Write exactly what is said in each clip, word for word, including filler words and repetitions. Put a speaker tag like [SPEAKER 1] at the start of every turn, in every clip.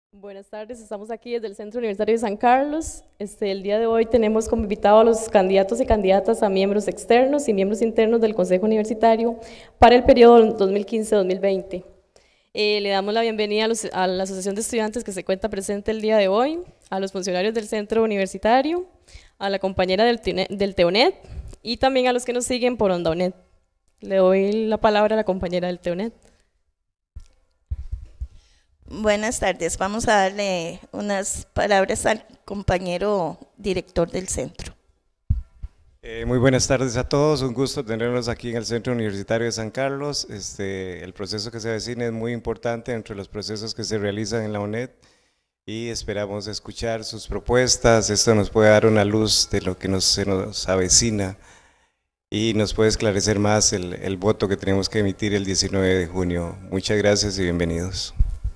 [SPEAKER 1] Buenas tardes, estamos aquí desde el Centro Universitario de San Carlos. Este, el día de hoy tenemos como invitado a los candidatos y candidatas a miembros externos y miembros internos del Consejo Universitario para el periodo dos mil quince a dos mil veinte. Eh, le damos la bienvenida a, los, a la Asociación de Estudiantes que se cuenta presente el día de hoy, a los funcionarios del Centro Universitario, a la compañera del, del TEONET y también a los que nos siguen por OndaUNED. Le doy la palabra a la compañera del TEONET.
[SPEAKER 2] Buenas tardes, vamos a darle unas palabras al compañero director del centro.
[SPEAKER 3] Eh, muy buenas tardes a todos, un gusto tenerlos aquí en el Centro Universitario de San Carlos. Este, el proceso que se avecina es muy importante entre los procesos que se realizan en la UNED y esperamos escuchar sus propuestas. Esto nos puede dar una luz de lo que nos, se nos avecina y nos puede esclarecer más el, el voto que tenemos que emitir el diecinueve de junio. Muchas gracias y bienvenidos.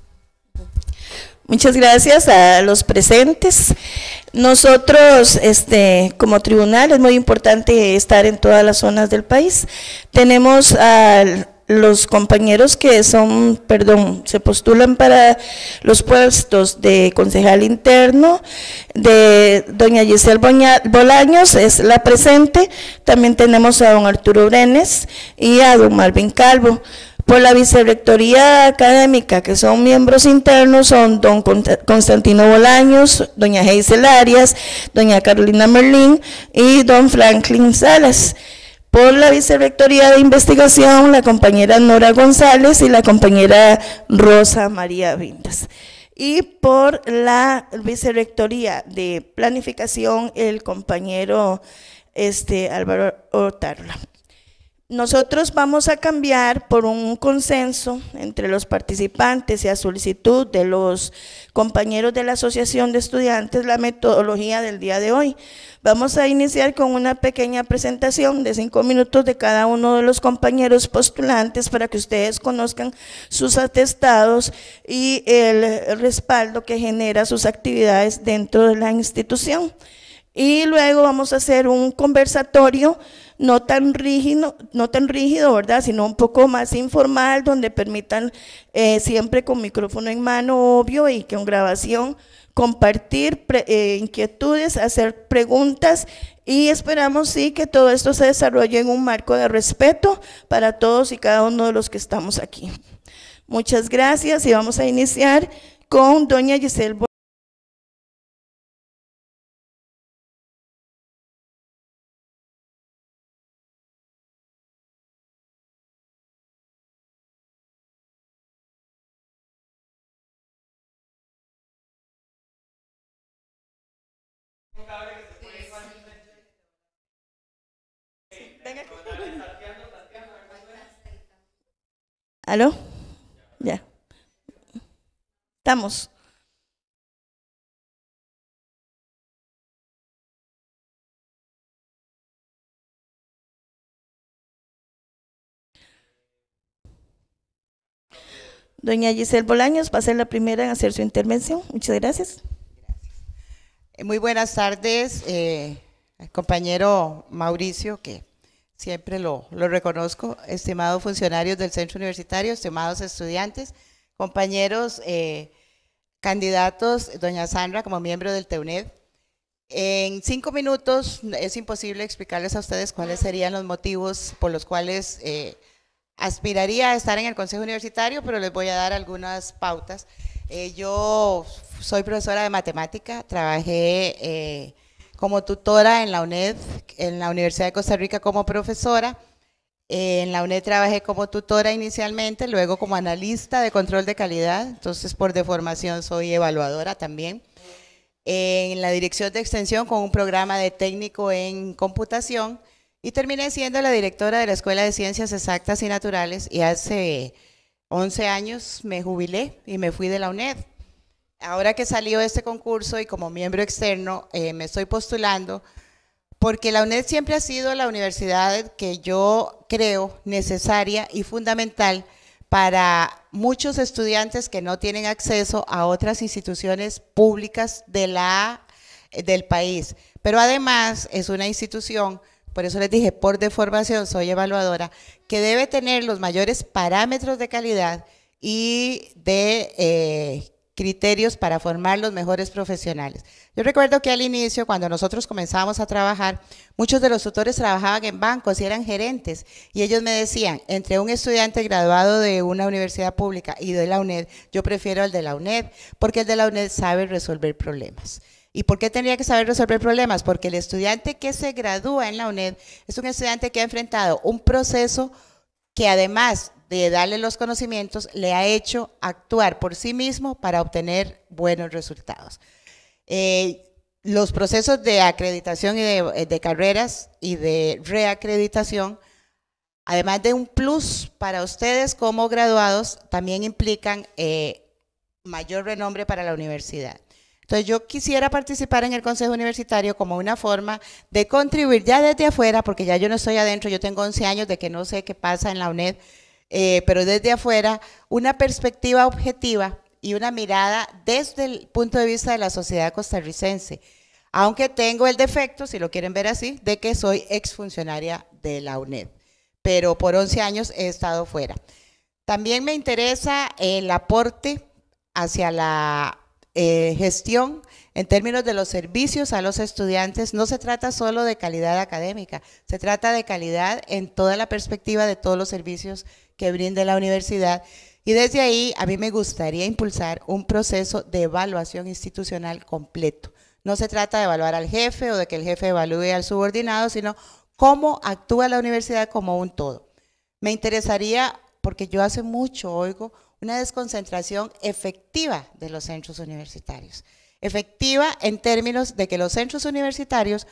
[SPEAKER 2] Muchas gracias a los presentes. Nosotros, este, como tribunal, es muy importante estar en todas las zonas del país. Tenemos a los compañeros que son, perdón, se postulan para los puestos de concejal interno, de doña Giselle Bolaños, es la presente. También tenemos a don Arturo Brenes y a don Marvin Calvo. Por la vicerrectoría académica, que son miembros internos, son don Constantino Bolaños, doña Hazel Arias, doña Carolina Merlín y don Franklin Salas. Por la vicerrectoría de investigación, la compañera Nora González y la compañera Rosa María Vindas. Y por la vicerrectoría de planificación, el compañero este, Álvaro Otarla. Nosotros vamos a cambiar por un consenso entre los participantes y a solicitud de los compañeros de la Asociación de Estudiantes la metodología del día de hoy. Vamos a iniciar con una pequeña presentación de cinco minutos de cada uno de los compañeros postulantes para que ustedes conozcan sus atestados y el respaldo que genera sus actividades dentro de la institución. Y luego vamos a hacer un conversatorio no tan rígido, no tan rígido, ¿verdad?, sino un poco más informal, donde permitan eh, siempre con micrófono en mano, obvio, y con grabación, compartir pre, eh, inquietudes, hacer preguntas, y esperamos sí que todo esto se desarrolle en un marco de respeto para todos y cada uno de los que estamos aquí. Muchas gracias y vamos a iniciar con doña Giselle Bolaños. ¿Aló? Ya. Estamos. Doña Giselle Bolaños va a ser la primera en hacer su intervención. Muchas gracias.
[SPEAKER 4] Muy buenas tardes, eh, compañero Mauricio, que siempre lo, lo reconozco, estimados funcionarios del Centro Universitario, estimados estudiantes, compañeros eh, candidatos, doña Sandra como miembro del TEONED. En cinco minutos es imposible explicarles a ustedes cuáles serían los motivos por los cuales eh, aspiraría a estar en el Consejo Universitario, pero les voy a dar algunas pautas. Eh, yo soy profesora de matemática, trabajé eh, como tutora en la UNED, en la Universidad de Costa Rica como profesora. Eh, en la UNED trabajé como tutora inicialmente, luego como analista de control de calidad, entonces por deformación soy evaluadora también. Eh, en la dirección de extensión con un programa de técnico en computación y terminé siendo la directora de la Escuela de Ciencias Exactas y Naturales y hace once años me jubilé y me fui de la UNED. Ahora que salió este concurso y como miembro externo eh, me estoy postulando porque la UNED siempre ha sido la universidad que yo creo necesaria y fundamental para muchos estudiantes que no tienen acceso a otras instituciones públicas de la, del país. Pero además es una institución, por eso les dije, por deformación soy evaluadora, que debe tener los mayores parámetros de calidad y de... Eh, criterios para formar los mejores profesionales. Yo recuerdo que al inicio, cuando nosotros comenzamos a trabajar, muchos de los tutores trabajaban en bancos y eran gerentes, y ellos me decían, entre un estudiante graduado de una universidad pública y de la UNED, yo prefiero el de la UNED, porque el de la UNED sabe resolver problemas. ¿Y por qué tendría que saber resolver problemas? Porque el estudiante que se gradúa en la UNED es un estudiante que ha enfrentado un proceso que, además de darle los conocimientos, le ha hecho actuar por sí mismo para obtener buenos resultados. Eh, los procesos de acreditación y de, de carreras y de reacreditación, además de un plus para ustedes como graduados, también implican eh, mayor renombre para la universidad. Entonces yo quisiera participar en el Consejo Universitario como una forma de contribuir ya desde afuera, porque ya yo no estoy adentro, yo tengo once años de que no sé qué pasa en la UNED, eh, pero desde afuera, una perspectiva objetiva y una mirada desde el punto de vista de la sociedad costarricense. Aunque tengo el defecto, si lo quieren ver así, de que soy exfuncionaria de la UNED, pero por once años he estado fuera. También me interesa el aporte hacia la eh, gestión en términos de los servicios a los estudiantes. No se trata solo de calidad académica, se trata de calidad en toda la perspectiva de todos los servicios que brinde la universidad. Y desde ahí a mí me gustaría impulsar un proceso de evaluación institucional completo. No se trata de evaluar al jefe o de que el jefe evalúe al subordinado, sino cómo actúa la universidad como un todo. Me interesaría, porque yo hace mucho oigo, una desconcentración efectiva de los centros universitarios. Efectiva en términos de que los centros universitarios,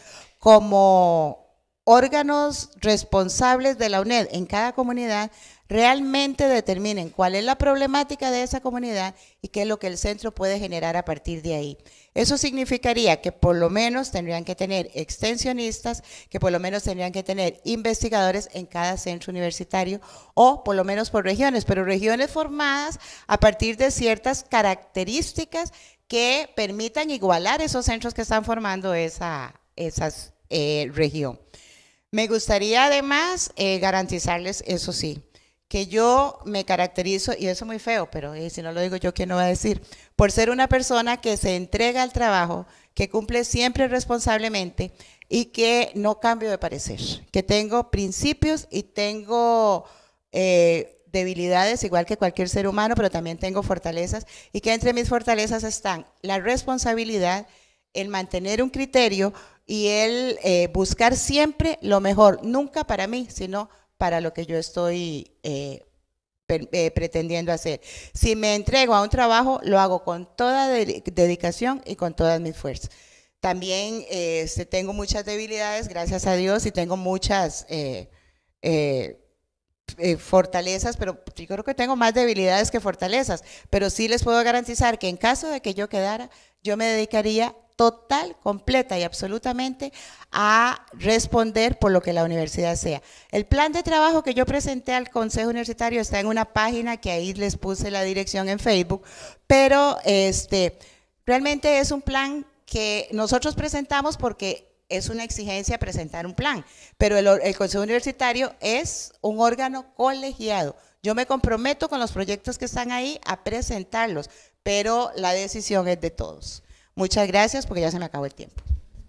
[SPEAKER 4] como órganos responsables de la UNED en cada comunidad, realmente determinen cuál es la problemática de esa comunidad y qué es lo que el centro puede generar a partir de ahí. Eso significaría que por lo menos tendrían que tener extensionistas, que por lo menos tendrían que tener investigadores en cada centro universitario, o por lo menos por regiones, pero regiones formadas a partir de ciertas características que permitan igualar esos centros que están formando esa esas, eh, región. Me gustaría además eh, garantizarles, eso sí, que yo me caracterizo, y eso es muy feo, pero eh, si no lo digo yo, ¿quién lo va a decir? Por ser una persona que se entrega al trabajo, que cumple siempre responsablemente y que no cambio de parecer, que tengo principios y tengo eh, debilidades igual que cualquier ser humano, pero también tengo fortalezas, y que entre mis fortalezas están la responsabilidad, el mantener un criterio y el eh, buscar siempre lo mejor, nunca para mí, sino para lo que yo estoy eh, per, eh, pretendiendo hacer. Si me entrego a un trabajo, lo hago con toda de, dedicación y con todas mis fuerzas. También eh, tengo muchas debilidades, gracias a Dios, y tengo muchas eh, eh, eh, fortalezas, pero yo creo que tengo más debilidades que fortalezas, pero sí les puedo garantizar que en caso de que yo quedara, yo me dedicaría total, completa y absolutamente a responder por lo que la universidad sea. El plan de trabajo que yo presenté al Consejo Universitario está en una página que ahí les puse la dirección en Facebook, pero este, realmente es un plan que nosotros presentamos porque es una exigencia presentar un plan, pero el, el Consejo Universitario es un órgano colegiado. Yo me comprometo con los proyectos que están ahí a presentarlos, pero la decisión es de todos. Muchas gracias, porque ya se me acabó el tiempo.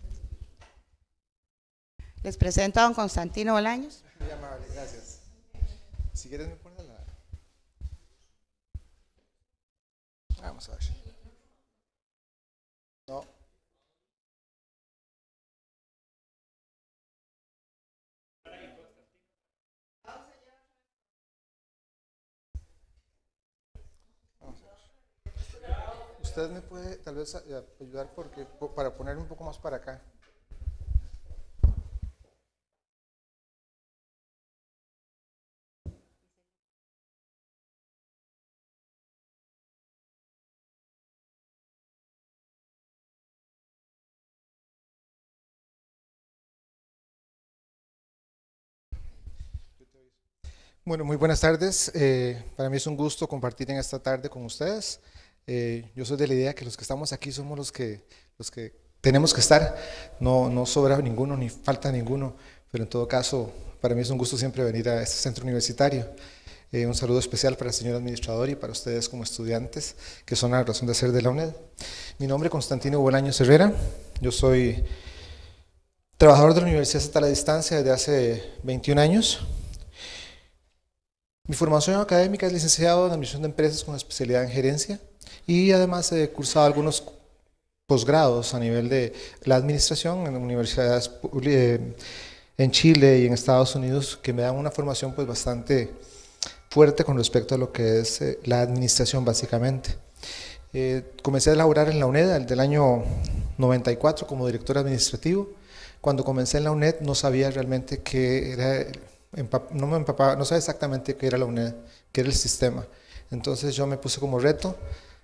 [SPEAKER 4] Les presento a don Constantino Bolaños.
[SPEAKER 5] Muy amable, gracias. Si quieres me pones la... Vamos a ver. No. Usted me puede tal vez ayudar porque, para poner un poco más para acá. Bueno, muy buenas tardes. Eh, para mí es un gusto compartir en esta tarde con ustedes. Eh, yo soy de la idea que los que estamos aquí somos los que, los que tenemos que estar, no, no sobra ninguno ni falta ninguno, pero en todo caso para mí es un gusto siempre venir a este centro universitario. Eh, un saludo especial para el señor administrador y para ustedes como estudiantes, que son la razón de ser de la UNED. Mi nombre es Constantino Bolaños Herrera, yo soy trabajador de la Universidad Estatal a Distancia desde hace veintiún años. Mi formación académica es licenciado en Administración de Empresas con especialidad en Gerencia y además he cursado algunos posgrados a nivel de la administración en universidades en Chile y en Estados Unidos que me dan una formación pues bastante fuerte con respecto a lo que es eh, la administración básicamente. Eh, comencé a laborar en la UNED del año noventa y cuatro como director administrativo. Cuando comencé en la UNED no sabía realmente qué era, no me empapaba, no sabía exactamente qué era la UNED, qué era el sistema. Entonces yo me puse como reto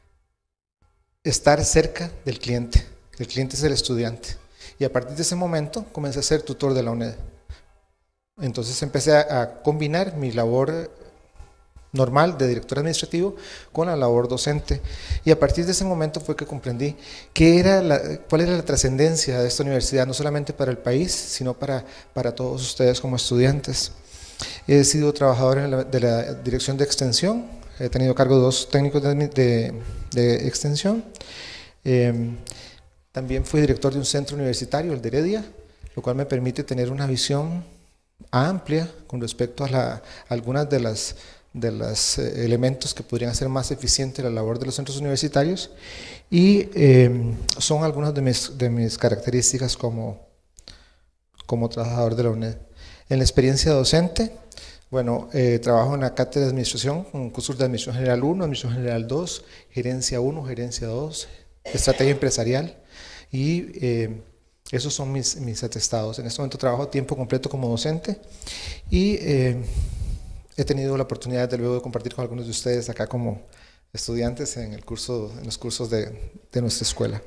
[SPEAKER 5] estar cerca del cliente. El cliente es el estudiante. Y a partir de ese momento comencé a ser tutor de la UNED. Entonces empecé a, a combinar mi labor normal de director administrativo con la labor docente. Y a partir de ese momento fue que comprendí qué era la, cuál era la trascendencia de esta universidad, no solamente para el país, sino para, para todos ustedes como estudiantes. He sido trabajador en la, de la dirección de extensión, he tenido cargo de dos técnicos de, de, de extensión. Eh, también fui director de un centro universitario, el de Heredia, lo cual me permite tener una visión amplia con respecto a, la, a algunas de las de los eh, elementos que podrían hacer más eficiente la labor de los centros universitarios y eh, son algunas de mis, de mis características como, como trabajador de la UNED. En la experiencia docente, bueno, eh, trabajo en la cátedra de administración con cursos de Administración General uno, Administración General dos, Gerencia uno, Gerencia dos, Estrategia Empresarial y eh, esos son mis, mis atestados. En este momento trabajo a tiempo completo como docente y eh, he tenido la oportunidad de luego de compartir con algunos de ustedes acá como estudiantes en, el curso, en los cursos de, de nuestra escuela.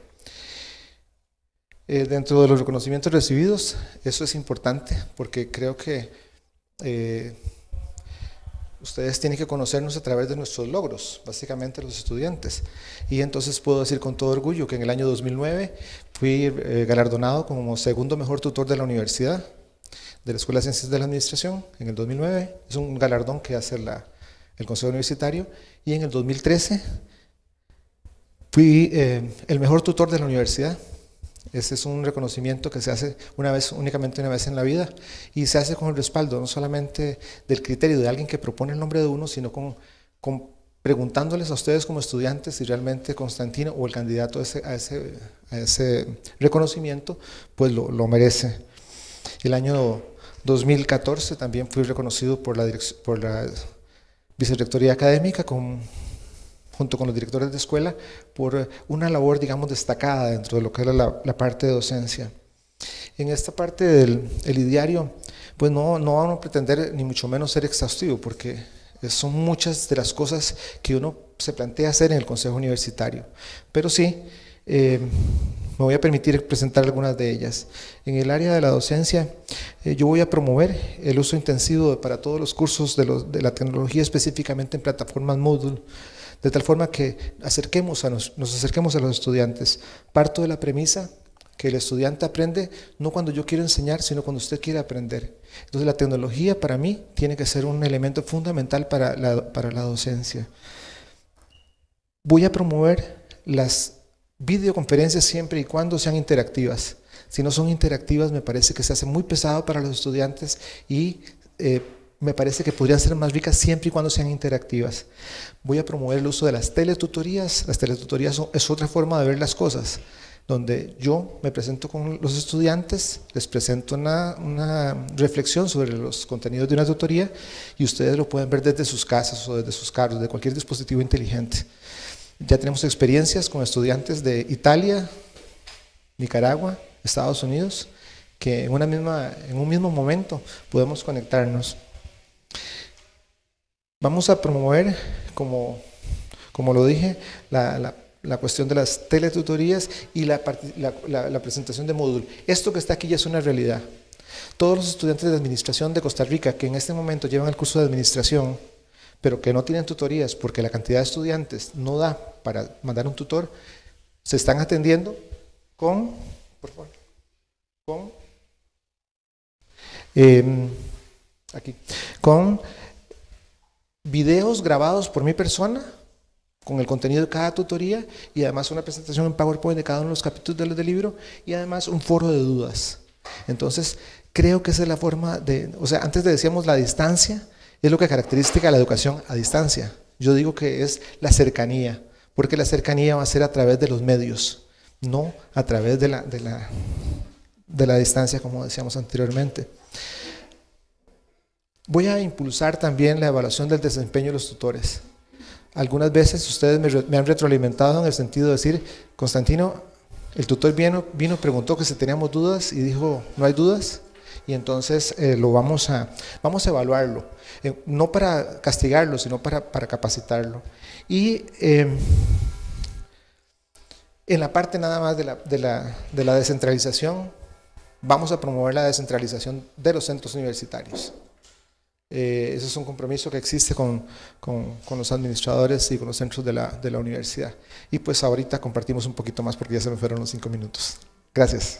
[SPEAKER 5] Eh, dentro de los reconocimientos recibidos, eso es importante porque creo que eh, ustedes tienen que conocernos a través de nuestros logros, básicamente los estudiantes. Y entonces puedo decir con todo orgullo que en el año dos mil nueve fui eh, galardonado como segundo mejor tutor de la universidad, de la Escuela de Ciencias de la Administración en el dos mil nueve, es un galardón que hace la, el Consejo Universitario, y en el dos mil trece fui eh, el mejor tutor de la universidad. Ese es un reconocimiento que se hace una vez, únicamente una vez en la vida, y se hace con el respaldo no solamente del criterio de alguien que propone el nombre de uno, sino con, con preguntándoles a ustedes como estudiantes si realmente Constantino o el candidato a ese, a ese, a ese reconocimiento pues lo, lo merece. El año dos mil catorce también fui reconocido por la, por la Vicerrectoría Académica con, junto con los directores de escuela por una labor, digamos, destacada dentro de lo que era la, la parte de docencia. En esta parte del el ideario, pues no, no vamos a pretender ni mucho menos ser exhaustivo, porque son muchas de las cosas que uno se plantea hacer en el Consejo Universitario, pero sí, eh, me voy a permitir presentar algunas de ellas. En el área de la docencia, eh, yo voy a promover el uso intensivo de, para todos los cursos de, los, de la tecnología, específicamente en plataformas Moodle, de tal forma que acerquemos a nos, nos acerquemos a los estudiantes. Parto de la premisa que el estudiante aprende no cuando yo quiero enseñar, sino cuando usted quiere aprender. Entonces la tecnología para mí tiene que ser un elemento fundamental para la, para la docencia. Voy a promover las videoconferencias siempre y cuando sean interactivas. Si no son interactivas, me parece que se hace muy pesado para los estudiantes y eh, me parece que podrían ser más ricas siempre y cuando sean interactivas. Voy a promover el uso de las teletutorías. Las teletutorías son, es otra forma de ver las cosas, donde yo me presento con los estudiantes, les presento una, una reflexión sobre los contenidos de una tutoría y ustedes lo pueden ver desde sus casas o desde sus carros, de cualquier dispositivo inteligente. Ya tenemos experiencias con estudiantes de Italia, Nicaragua, Estados Unidos, que en, una misma, en un mismo momento podemos conectarnos. Vamos a promover, como, como lo dije, la, la, la cuestión de las teletutorías y la, la, la, la presentación de módulo. Esto que está aquí ya es una realidad. Todos los estudiantes de administración de Costa Rica que en este momento llevan el curso de administración, pero que no tienen tutorías porque la cantidad de estudiantes no da para mandar un tutor, se están atendiendo con, por favor, con, eh, aquí, con videos grabados por mi persona, con el contenido de cada tutoría, y además una presentación en PowerPoint de cada uno de los capítulos del, del libro, y además un foro de dudas. Entonces, creo que esa es la forma de, o sea, antes decíamos la distancia, es lo que caracteriza la educación a distancia. Yo digo que es la cercanía, porque la cercanía va a ser a través de los medios, no a través de la, de la, de la distancia, como decíamos anteriormente. Voy a impulsar también la evaluación del desempeño de los tutores. Algunas veces ustedes me, me han retroalimentado en el sentido de decir, Constantino, el tutor vino, vino, preguntó que si teníamos dudas y dijo, no hay dudas, y entonces eh, lo vamos a, vamos a evaluarlo, eh, no para castigarlo, sino para, para capacitarlo. Y eh, en la parte nada más de la, de, la, de la descentralización, vamos a promover la descentralización de los centros universitarios. Eh, ese es un compromiso que existe con, con, con los administradores y con los centros de la, de la universidad. Y pues ahorita compartimos un poquito más porque ya se me fueron los cinco minutos. Gracias.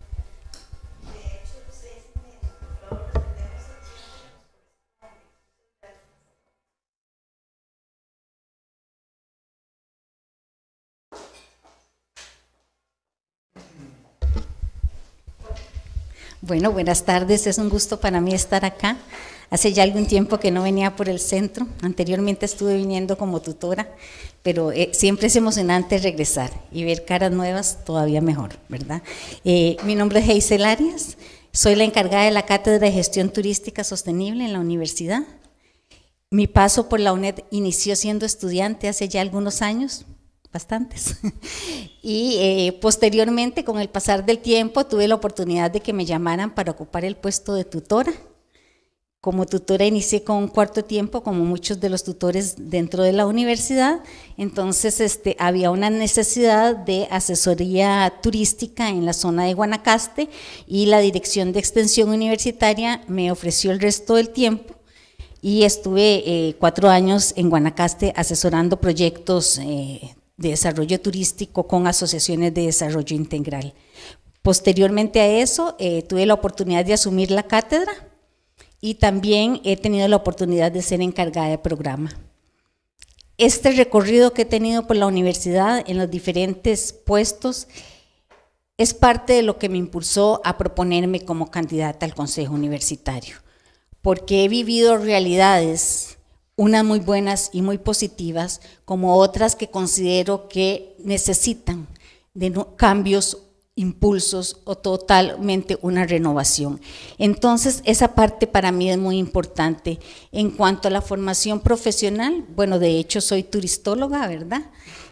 [SPEAKER 6] Bueno, buenas tardes, es un gusto para mí estar acá. Hace ya algún tiempo que no venía por el centro, anteriormente estuve viniendo como tutora, pero eh, siempre es emocionante regresar y ver caras nuevas, todavía mejor, ¿verdad? Eh, mi nombre es Hazel Arias, soy la encargada de la Cátedra de Gestión Turística Sostenible en la universidad. Mi paso por la UNED inició siendo estudiante hace ya algunos años, bastantes, y eh, posteriormente, con el pasar del tiempo, tuve la oportunidad de que me llamaran para ocupar el puesto de tutora. Como tutora inicié con un cuarto tiempo, como muchos de los tutores dentro de la universidad, entonces este, había una necesidad de asesoría turística en la zona de Guanacaste y la Dirección de Extensión Universitaria me ofreció el resto del tiempo y estuve eh, cuatro años en Guanacaste asesorando proyectos eh, de desarrollo turístico con asociaciones de desarrollo integral. Posteriormente a eso, eh, tuve la oportunidad de asumir la cátedra y también he tenido la oportunidad de ser encargada de programa. Este recorrido que he tenido por la universidad en los diferentes puestos es parte de lo que me impulsó a proponerme como candidata al Consejo Universitario, porque he vivido realidades, unas muy buenas y muy positivas, como otras que considero que necesitan de no, cambios, impulsos o totalmente una renovación. Entonces, esa parte para mí es muy importante. En cuanto a la formación profesional, bueno, de hecho soy turistóloga, ¿verdad?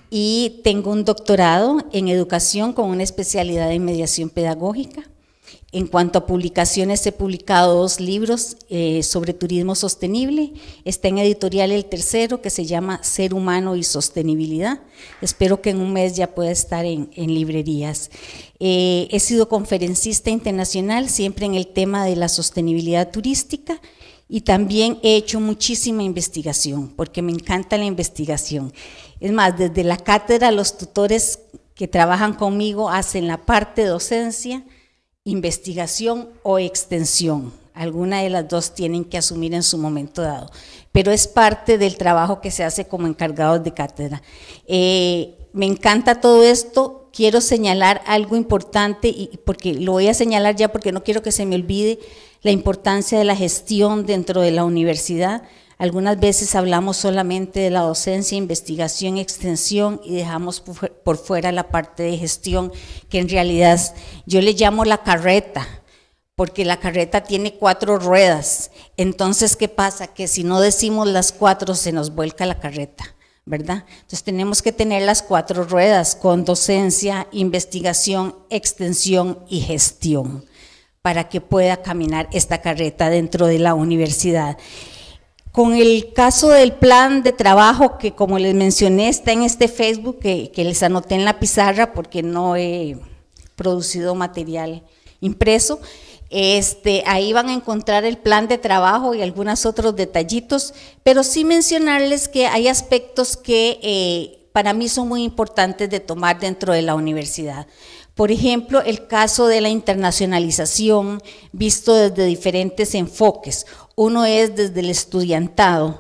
[SPEAKER 6] Y tengo un doctorado en educación con una especialidad en mediación pedagógica. En cuanto a publicaciones, he publicado dos libros eh, sobre turismo sostenible. Está en editorial el tercero, que se llama Ser Humano y Sostenibilidad. Espero que en un mes ya pueda estar en, en librerías. Eh, he sido conferencista internacional, siempre en el tema de la sostenibilidad turística, y también he hecho muchísima investigación, porque me encanta la investigación. Es más, desde la cátedra, los tutores que trabajan conmigo hacen la parte de docencia, investigación o extensión. Alguna de las dos tienen que asumir en su momento dado, pero es parte del trabajo que se hace como encargados de cátedra. Eh, me encanta todo esto. Quiero señalar algo importante, y porque lo voy a señalar ya porque no quiero que se me olvide, la importancia de la gestión dentro de la universidad. Algunas veces hablamos solamente de la docencia, investigación, extensión y dejamos por fuera la parte de gestión, que en realidad yo le llamo la carreta, porque la carreta tiene cuatro ruedas. Entonces, ¿qué pasa? Que si no decimos las cuatro, se nos vuelca la carreta, ¿verdad? Entonces tenemos que tener las cuatro ruedas con docencia, investigación, extensión y gestión, para que pueda caminar esta carreta dentro de la universidad. Con el caso del plan de trabajo, que como les mencioné, está en este Facebook, que, que les anoté en la pizarra porque no he producido material impreso, este, ahí van a encontrar el plan de trabajo y algunos otros detallitos, pero sí mencionarles que hay aspectos que eh, para mí son muy importantes de tomar dentro de la universidad. Por ejemplo, el caso de la internacionalización visto desde diferentes enfoques. Uno es desde el estudiantado,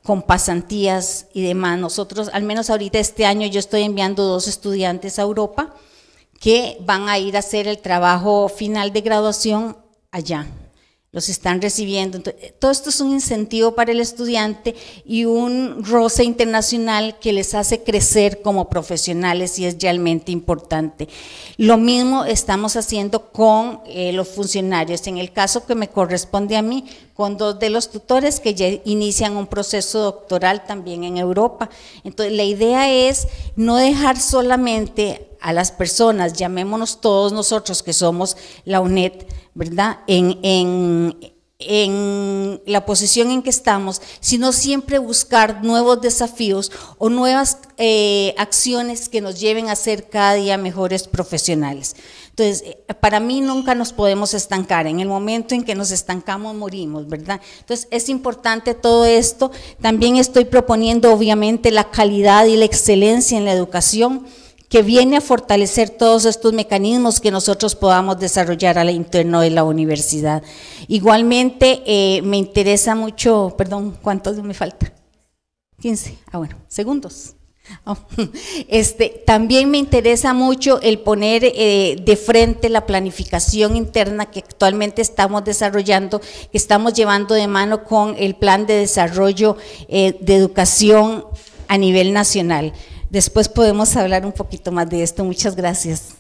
[SPEAKER 6] con pasantías y demás. Nosotros, al menos ahorita este año, yo estoy enviando dos estudiantes a Europa que van a ir a hacer el trabajo final de graduación allá. Los están recibiendo. Entonces, todo esto es un incentivo para el estudiante y un roce internacional que les hace crecer como profesionales y es realmente importante. Lo mismo estamos haciendo con eh, los funcionarios. En el caso que me corresponde a mí, con dos de los tutores que ya inician un proceso doctoral también en Europa. Entonces, la idea es no dejar solamente a las personas, llamémonos todos nosotros que somos la UNED, ¿verdad?, en, en, en la posición en que estamos, sino siempre buscar nuevos desafíos o nuevas eh, acciones que nos lleven a ser cada día mejores profesionales. Entonces, para mí nunca nos podemos estancar, en el momento en que nos estancamos morimos, ¿verdad? Entonces, es importante todo esto. También estoy proponiendo obviamente la calidad y la excelencia en la educación, que viene a fortalecer todos estos mecanismos que nosotros podamos desarrollar al interno de la universidad. Igualmente, eh, me interesa mucho, perdón, ¿cuántos me falta? quince, ah bueno, segundos. Oh, este, también me interesa mucho el poner eh, de frente la planificación interna que actualmente estamos desarrollando, que estamos llevando de mano con el plan de desarrollo eh, de educación a nivel nacional. Después podemos hablar un poquito más de esto. Muchas gracias.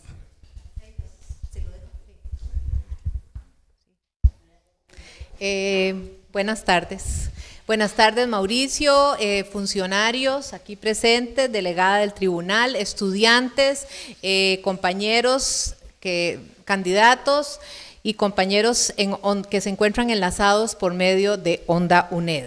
[SPEAKER 7] Eh, buenas tardes. Buenas tardes, Mauricio, eh, funcionarios aquí presentes, delegada del tribunal, estudiantes, eh, compañeros, que, candidatos y compañeros en, on, que se encuentran enlazados por medio de Onda UNED.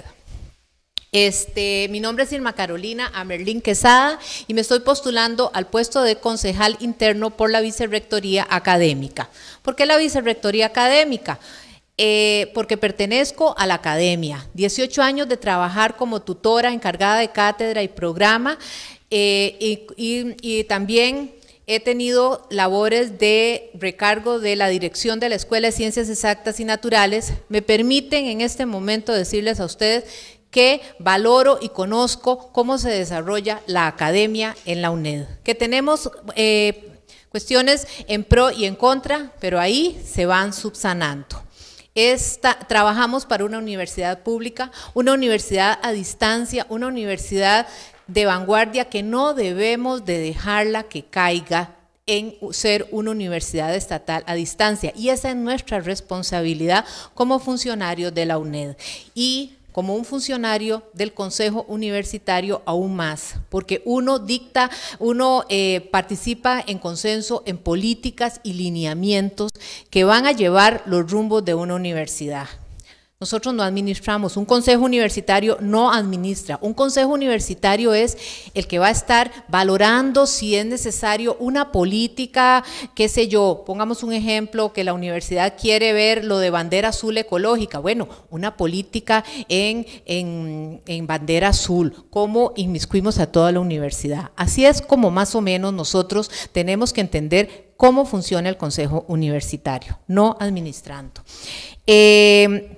[SPEAKER 7] Este, mi nombre es Irma Carolina Amerlín Quesada y me estoy postulando al puesto de concejal interno por la Vicerrectoría Académica. ¿Por qué la Vicerrectoría Académica? Eh, porque pertenezco a la academia, dieciocho años de trabajar como tutora encargada de cátedra y programa eh, y, y, y también he tenido labores de recargo de la dirección de la Escuela de Ciencias Exactas y Naturales. Me permiten en este momento decirles a ustedes que valoro y conozco cómo se desarrolla la academia en la UNED, que tenemos eh, cuestiones en pro y en contra, pero ahí se van subsanando. Esta, trabajamos para una universidad pública, una universidad a distancia, una universidad de vanguardia que no debemos de dejarla que caiga en ser una universidad estatal a distancia, y esa es nuestra responsabilidad como funcionarios de la UNED y como un funcionario del Consejo Universitario aún más, porque uno dicta, uno eh, participa en consenso en políticas y lineamientos que van a llevar los rumbos de una universidad. Nosotros no administramos, un consejo universitario no administra, un consejo universitario es el que va a estar valorando si es necesario una política, qué sé yo, pongamos un ejemplo que la universidad quiere ver lo de bandera azul ecológica, bueno, una política en, en, en bandera azul, cómo inmiscuimos a toda la universidad. Así es como más o menos nosotros tenemos que entender cómo funciona el consejo universitario, no administrando. Eh,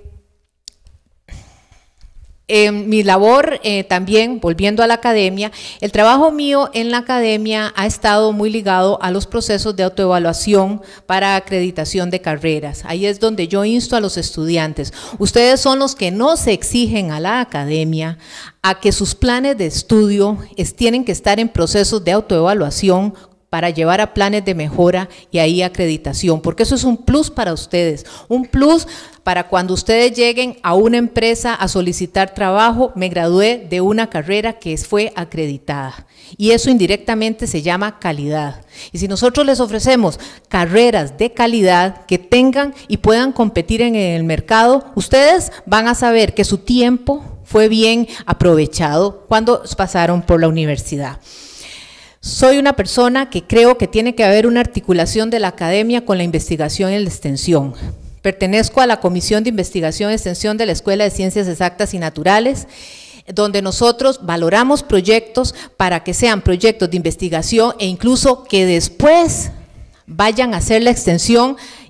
[SPEAKER 7] En mi labor eh, también, volviendo a la academia, el trabajo mío en la academia ha estado muy ligado a los procesos de autoevaluación para acreditación de carreras. Ahí es donde yo insto a los estudiantes. Ustedes son los que no se exigen a la academia a que sus planes de estudio es, tienen que estar en procesos de autoevaluación para llevar a planes de mejora y ahí acreditación, porque eso es un plus para ustedes, un plus para cuando ustedes lleguen a una empresa a solicitar trabajo. Me gradué de una carrera que fue acreditada y eso indirectamente se llama calidad. Y si nosotros les ofrecemos carreras de calidad que tengan y puedan competir en el mercado, ustedes van a saber que su tiempo fue bien aprovechado cuando pasaron por la universidad. Soy una persona que creo que tiene que haber una articulación de la academia con la investigación y la extensión. Pertenezco a la Comisión de Investigación y Extensión de la Escuela de Ciencias Exactas y Naturales, donde nosotros valoramos proyectos para que sean proyectos de investigación e incluso que después vayan a hacer la extensión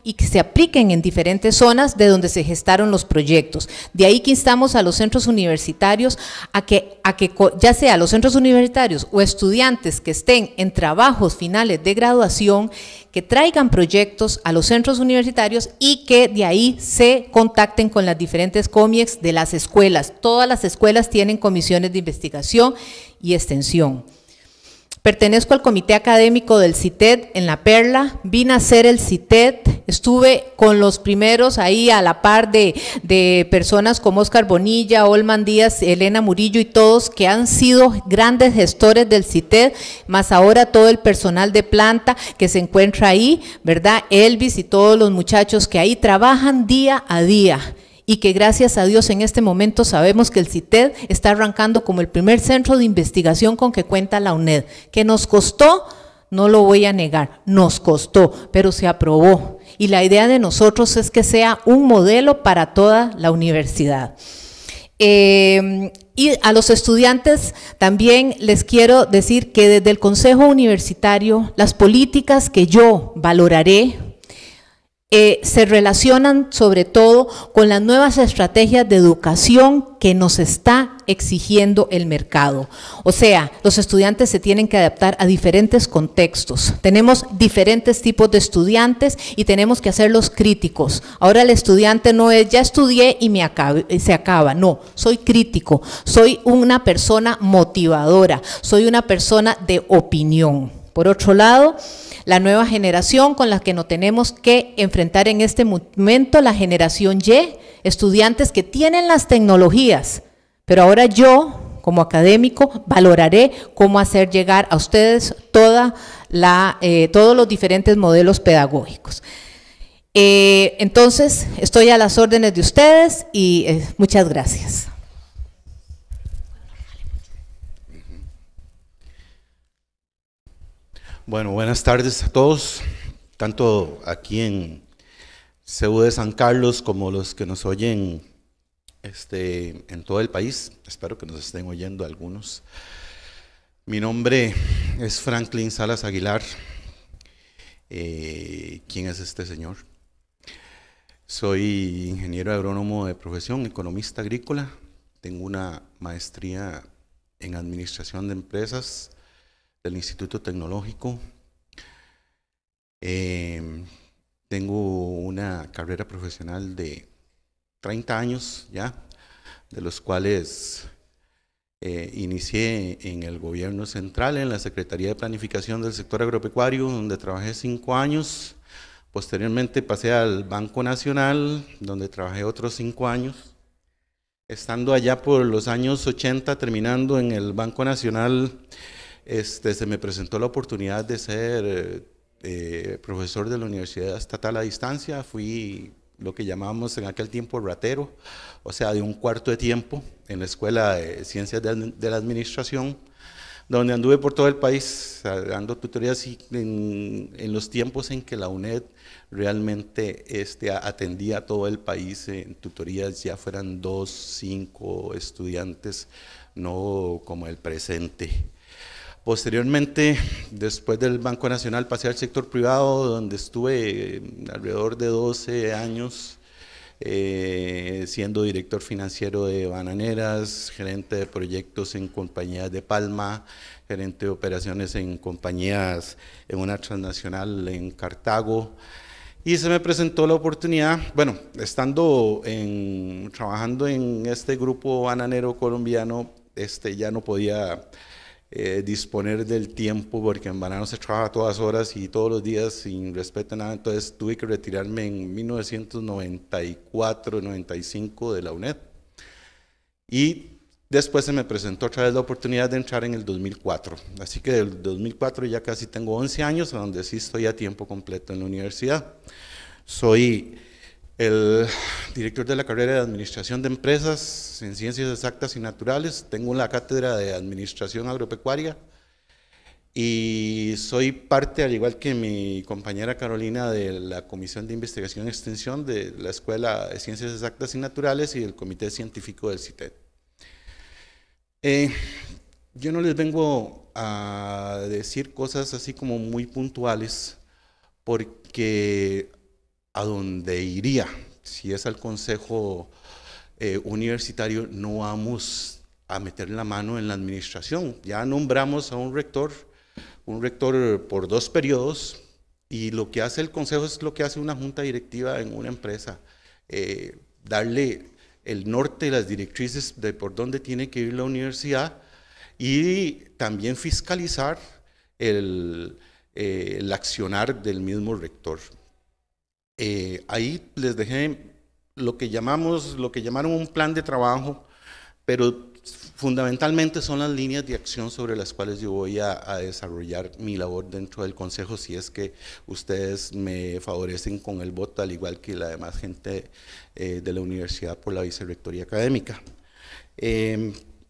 [SPEAKER 7] y que se apliquen en diferentes zonas de donde se gestaron los proyectos. De ahí que instamos a los centros universitarios a que, a que ya sea los centros universitarios o estudiantes que estén en trabajos finales de graduación, que traigan proyectos a los centros universitarios y que de ahí se contacten con las diferentes comiex de las escuelas. Todas las escuelas tienen comisiones de investigación y extensión. Pertenezco al comité académico del CITED en La Perla, vine a hacer el CITED, estuve con los primeros ahí a la par de, de personas como Oscar Bonilla, Olman Díaz, Elena Murillo y todos que han sido grandes gestores del CITED, más ahora todo el personal de planta que se encuentra ahí, ¿verdad? Elvis y todos los muchachos que ahí trabajan día a día. Y que gracias a Dios en este momento sabemos que el CITED está arrancando como el primer centro de investigación con que cuenta la UNED, que nos costó, no lo voy a negar, nos costó, pero se aprobó. Y la idea de nosotros es que sea un modelo para toda la universidad. Eh, y a los estudiantes también les quiero decir que desde el Consejo Universitario, las políticas que yo valoraré, Eh, se relacionan sobre todo con las nuevas estrategias de educación que nos está exigiendo el mercado. O sea, los estudiantes se tienen que adaptar a diferentes contextos. Tenemos diferentes tipos de estudiantes y tenemos que hacerlos críticos. Ahora el estudiante no es, ya estudié y me acabe, se acaba. No, soy crítico, soy una persona motivadora, soy una persona de opinión. Por otro lado, la nueva generación con la que nos tenemos que enfrentar en este momento, la generación Y, estudiantes que tienen las tecnologías, pero ahora yo, como académico, valoraré cómo hacer llegar a ustedes toda la, eh, todos los diferentes modelos pedagógicos. Eh, entonces, estoy a las órdenes de ustedes y eh, muchas gracias.
[SPEAKER 8] Bueno, buenas tardes a todos, tanto aquí en C U de San Carlos como los que nos oyen este, en todo el país. Espero que nos estén oyendo algunos. Mi nombre es Franklin Salas Aguilar. Eh, ¿Quién es este señor? Soy ingeniero agrónomo de profesión, economista agrícola. Tengo una maestría en administración de empresas del Instituto Tecnológico. Eh, tengo una carrera profesional de treinta años ya, de los cuales eh, inicié en el gobierno central, en la Secretaría de Planificación del Sector Agropecuario, donde trabajé cinco años. Posteriormente pasé al Banco Nacional, donde trabajé otros cinco años. Estando allá por los años ochenta, terminando en el Banco Nacional, Este, se me presentó la oportunidad de ser eh, profesor de la Universidad Estatal a Distancia. Fui lo que llamábamos en aquel tiempo ratero, o sea, de un cuarto de tiempo en la Escuela de Ciencias de, de la Administración, donde anduve por todo el país dando tutorías en, en los tiempos en que la UNED realmente este, atendía a todo el país en tutorías, ya fueran dos, cinco estudiantes, no como el presente. Posteriormente, después del Banco Nacional, pasé al sector privado, donde estuve alrededor de doce años, eh, siendo director financiero de Bananeras, gerente de proyectos en compañías de Palma, gerente de operaciones en compañías, en una transnacional en Cartago. Y se me presentó la oportunidad, bueno, estando en, trabajando en este grupo bananero colombiano, este, ya no podía Eh, disponer del tiempo, porque en banano se trabaja a todas horas y todos los días sin respeto a nada. Entonces tuve que retirarme en mil novecientos noventa y cuatro, noventa y cinco de la UNED, y después se me presentó otra vez la oportunidad de entrar en el dos mil cuatro, así que del dos mil cuatro ya casi tengo once años, donde sí estoy a tiempo completo en la universidad. Soy el director de la carrera de Administración de Empresas en Ciencias Exactas y Naturales. Tengo la cátedra de Administración Agropecuaria y soy parte, al igual que mi compañera Carolina, de la Comisión de Investigación y Extensión de la Escuela de Ciencias Exactas y Naturales y del Comité Científico del CITED. Eh, yo no les vengo a decir cosas así como muy puntuales, porque a donde iría. Si es al Consejo eh, Universitario, no vamos a meter la mano en la administración. Ya nombramos a un rector, un rector por dos periodos, y lo que hace el Consejo es lo que hace una junta directiva en una empresa, eh, darle el norte, las directrices de por dónde tiene que ir la universidad, y también fiscalizar el, eh, el accionar del mismo rector. Eh, ahí les dejé lo que llamamos, lo que llamaron un plan de trabajo, pero fundamentalmente son las líneas de acción sobre las cuales yo voy a, a desarrollar mi labor dentro del Consejo, si es que ustedes me favorecen con el voto, al igual que la demás gente eh, de la universidad por la vicerrectoría académica. Eh,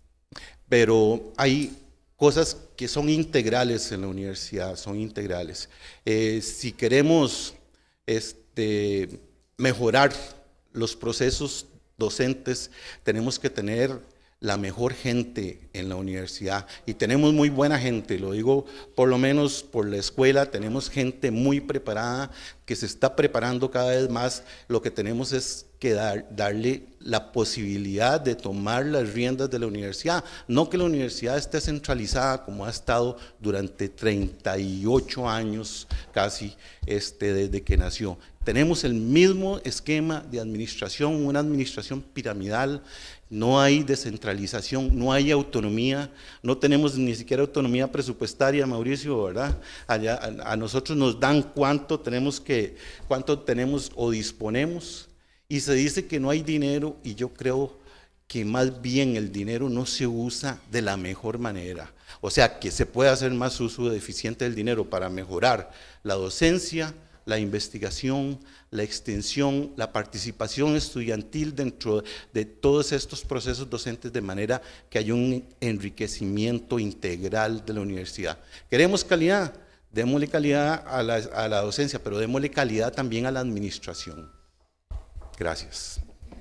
[SPEAKER 8] pero hay cosas que son integrales en la universidad, son integrales. Eh, si queremos este, mejorar los procesos docentes, tenemos que tener la mejor gente en la universidad, y tenemos muy buena gente, lo digo por lo menos por la escuela, tenemos gente muy preparada que se está preparando cada vez más. Lo que tenemos es que dar, darle la posibilidad de tomar las riendas de la universidad, no que la universidad esté centralizada como ha estado durante treinta y ocho años casi este, desde que nació. Tenemos el mismo esquema de administración, una administración piramidal. No hay descentralización, no hay autonomía, no tenemos ni siquiera autonomía presupuestaria, Mauricio, ¿verdad? Allá, a, a nosotros nos dan cuánto tenemos que, cuánto tenemos o disponemos, y se dice que no hay dinero, y yo creo que más bien el dinero no se usa de la mejor manera. O sea, que se puede hacer más uso eficiente del dinero para mejorar la docencia, la investigación, la extensión, la participación estudiantil dentro de todos estos procesos docentes, de manera que haya un enriquecimiento integral de la universidad. ¿Queremos calidad? Démosle calidad a la, a la docencia, pero démosle calidad también a la administración. Gracias.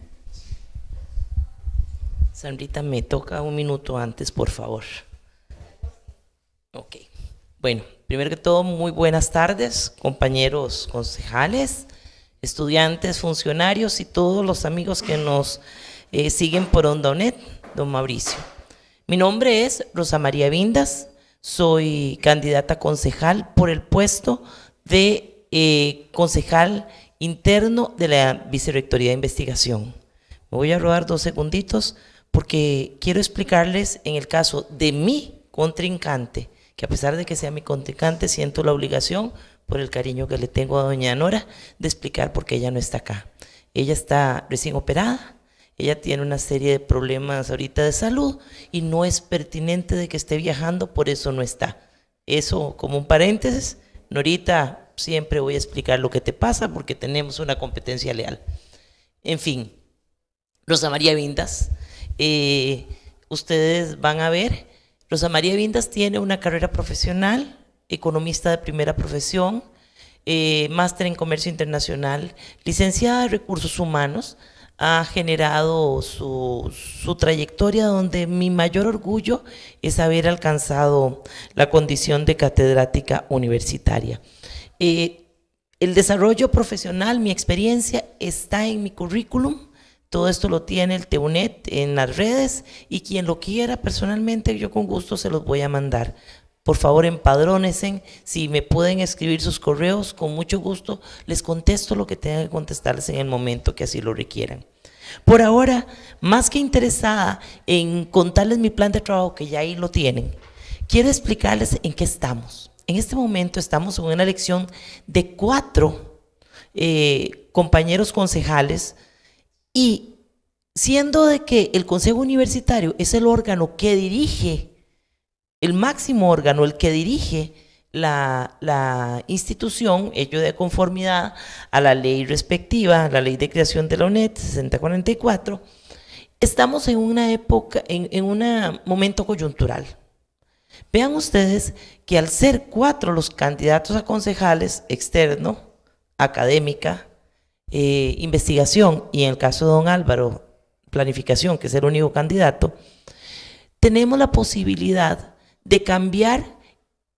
[SPEAKER 9] Sandrita, me toca un minuto antes, por favor. Ok. Bueno, primero que todo, muy buenas tardes, compañeros concejales, estudiantes, funcionarios y todos los amigos que nos eh, siguen por Ondonet, don Mauricio. Mi nombre es Rosa María Vindas, soy candidata concejal por el puesto de eh, concejal interno de la Vicerrectoría de Investigación. Me voy a robar dos segunditos porque quiero explicarles en el caso de mi contrincante, que a pesar de que sea mi contrincante, siento la obligación, por el cariño que le tengo a doña Nora, de explicar por qué ella no está acá. Ella está recién operada, ella tiene una serie de problemas ahorita de salud, y no es pertinente de que esté viajando, por eso no está. Eso como un paréntesis. Norita, siempre voy a explicar lo que te pasa, porque tenemos una competencia leal. En fin, Rosa María Vindas, eh, ustedes van a ver, Rosa María Vindas tiene una carrera profesional, economista de primera profesión, eh, máster en comercio internacional, licenciada en recursos humanos. Ha generado su, su trayectoria, donde mi mayor orgullo es haber alcanzado la condición de catedrática universitaria. Eh, el desarrollo profesional, mi experiencia está en mi currículum. Todo esto lo tiene el TEUNET en las redes, y quien lo quiera personalmente, yo con gusto se los voy a mandar. Por favor, empadrónense. Si me pueden escribir sus correos, con mucho gusto les contesto lo que tenga que contestarles en el momento que así lo requieran. Por ahora, más que interesada en contarles mi plan de trabajo, que ya ahí lo tienen, quiero explicarles en qué estamos. En este momento estamos en una elección de cuatro eh, compañeros concejales, y siendo de que el Consejo Universitario es el órgano que dirige, el máximo órgano, el que dirige la, la institución, ello de conformidad a la ley respectiva, a la ley de creación de la UNED sesenta cuarenta y cuatro, estamos en una época, en, en un momento coyuntural. Vean ustedes que al ser cuatro los candidatos a concejales, externo, académica, Eh, investigación, y en el caso de don Álvaro, planificación, que es el único candidato, tenemos la posibilidad de cambiar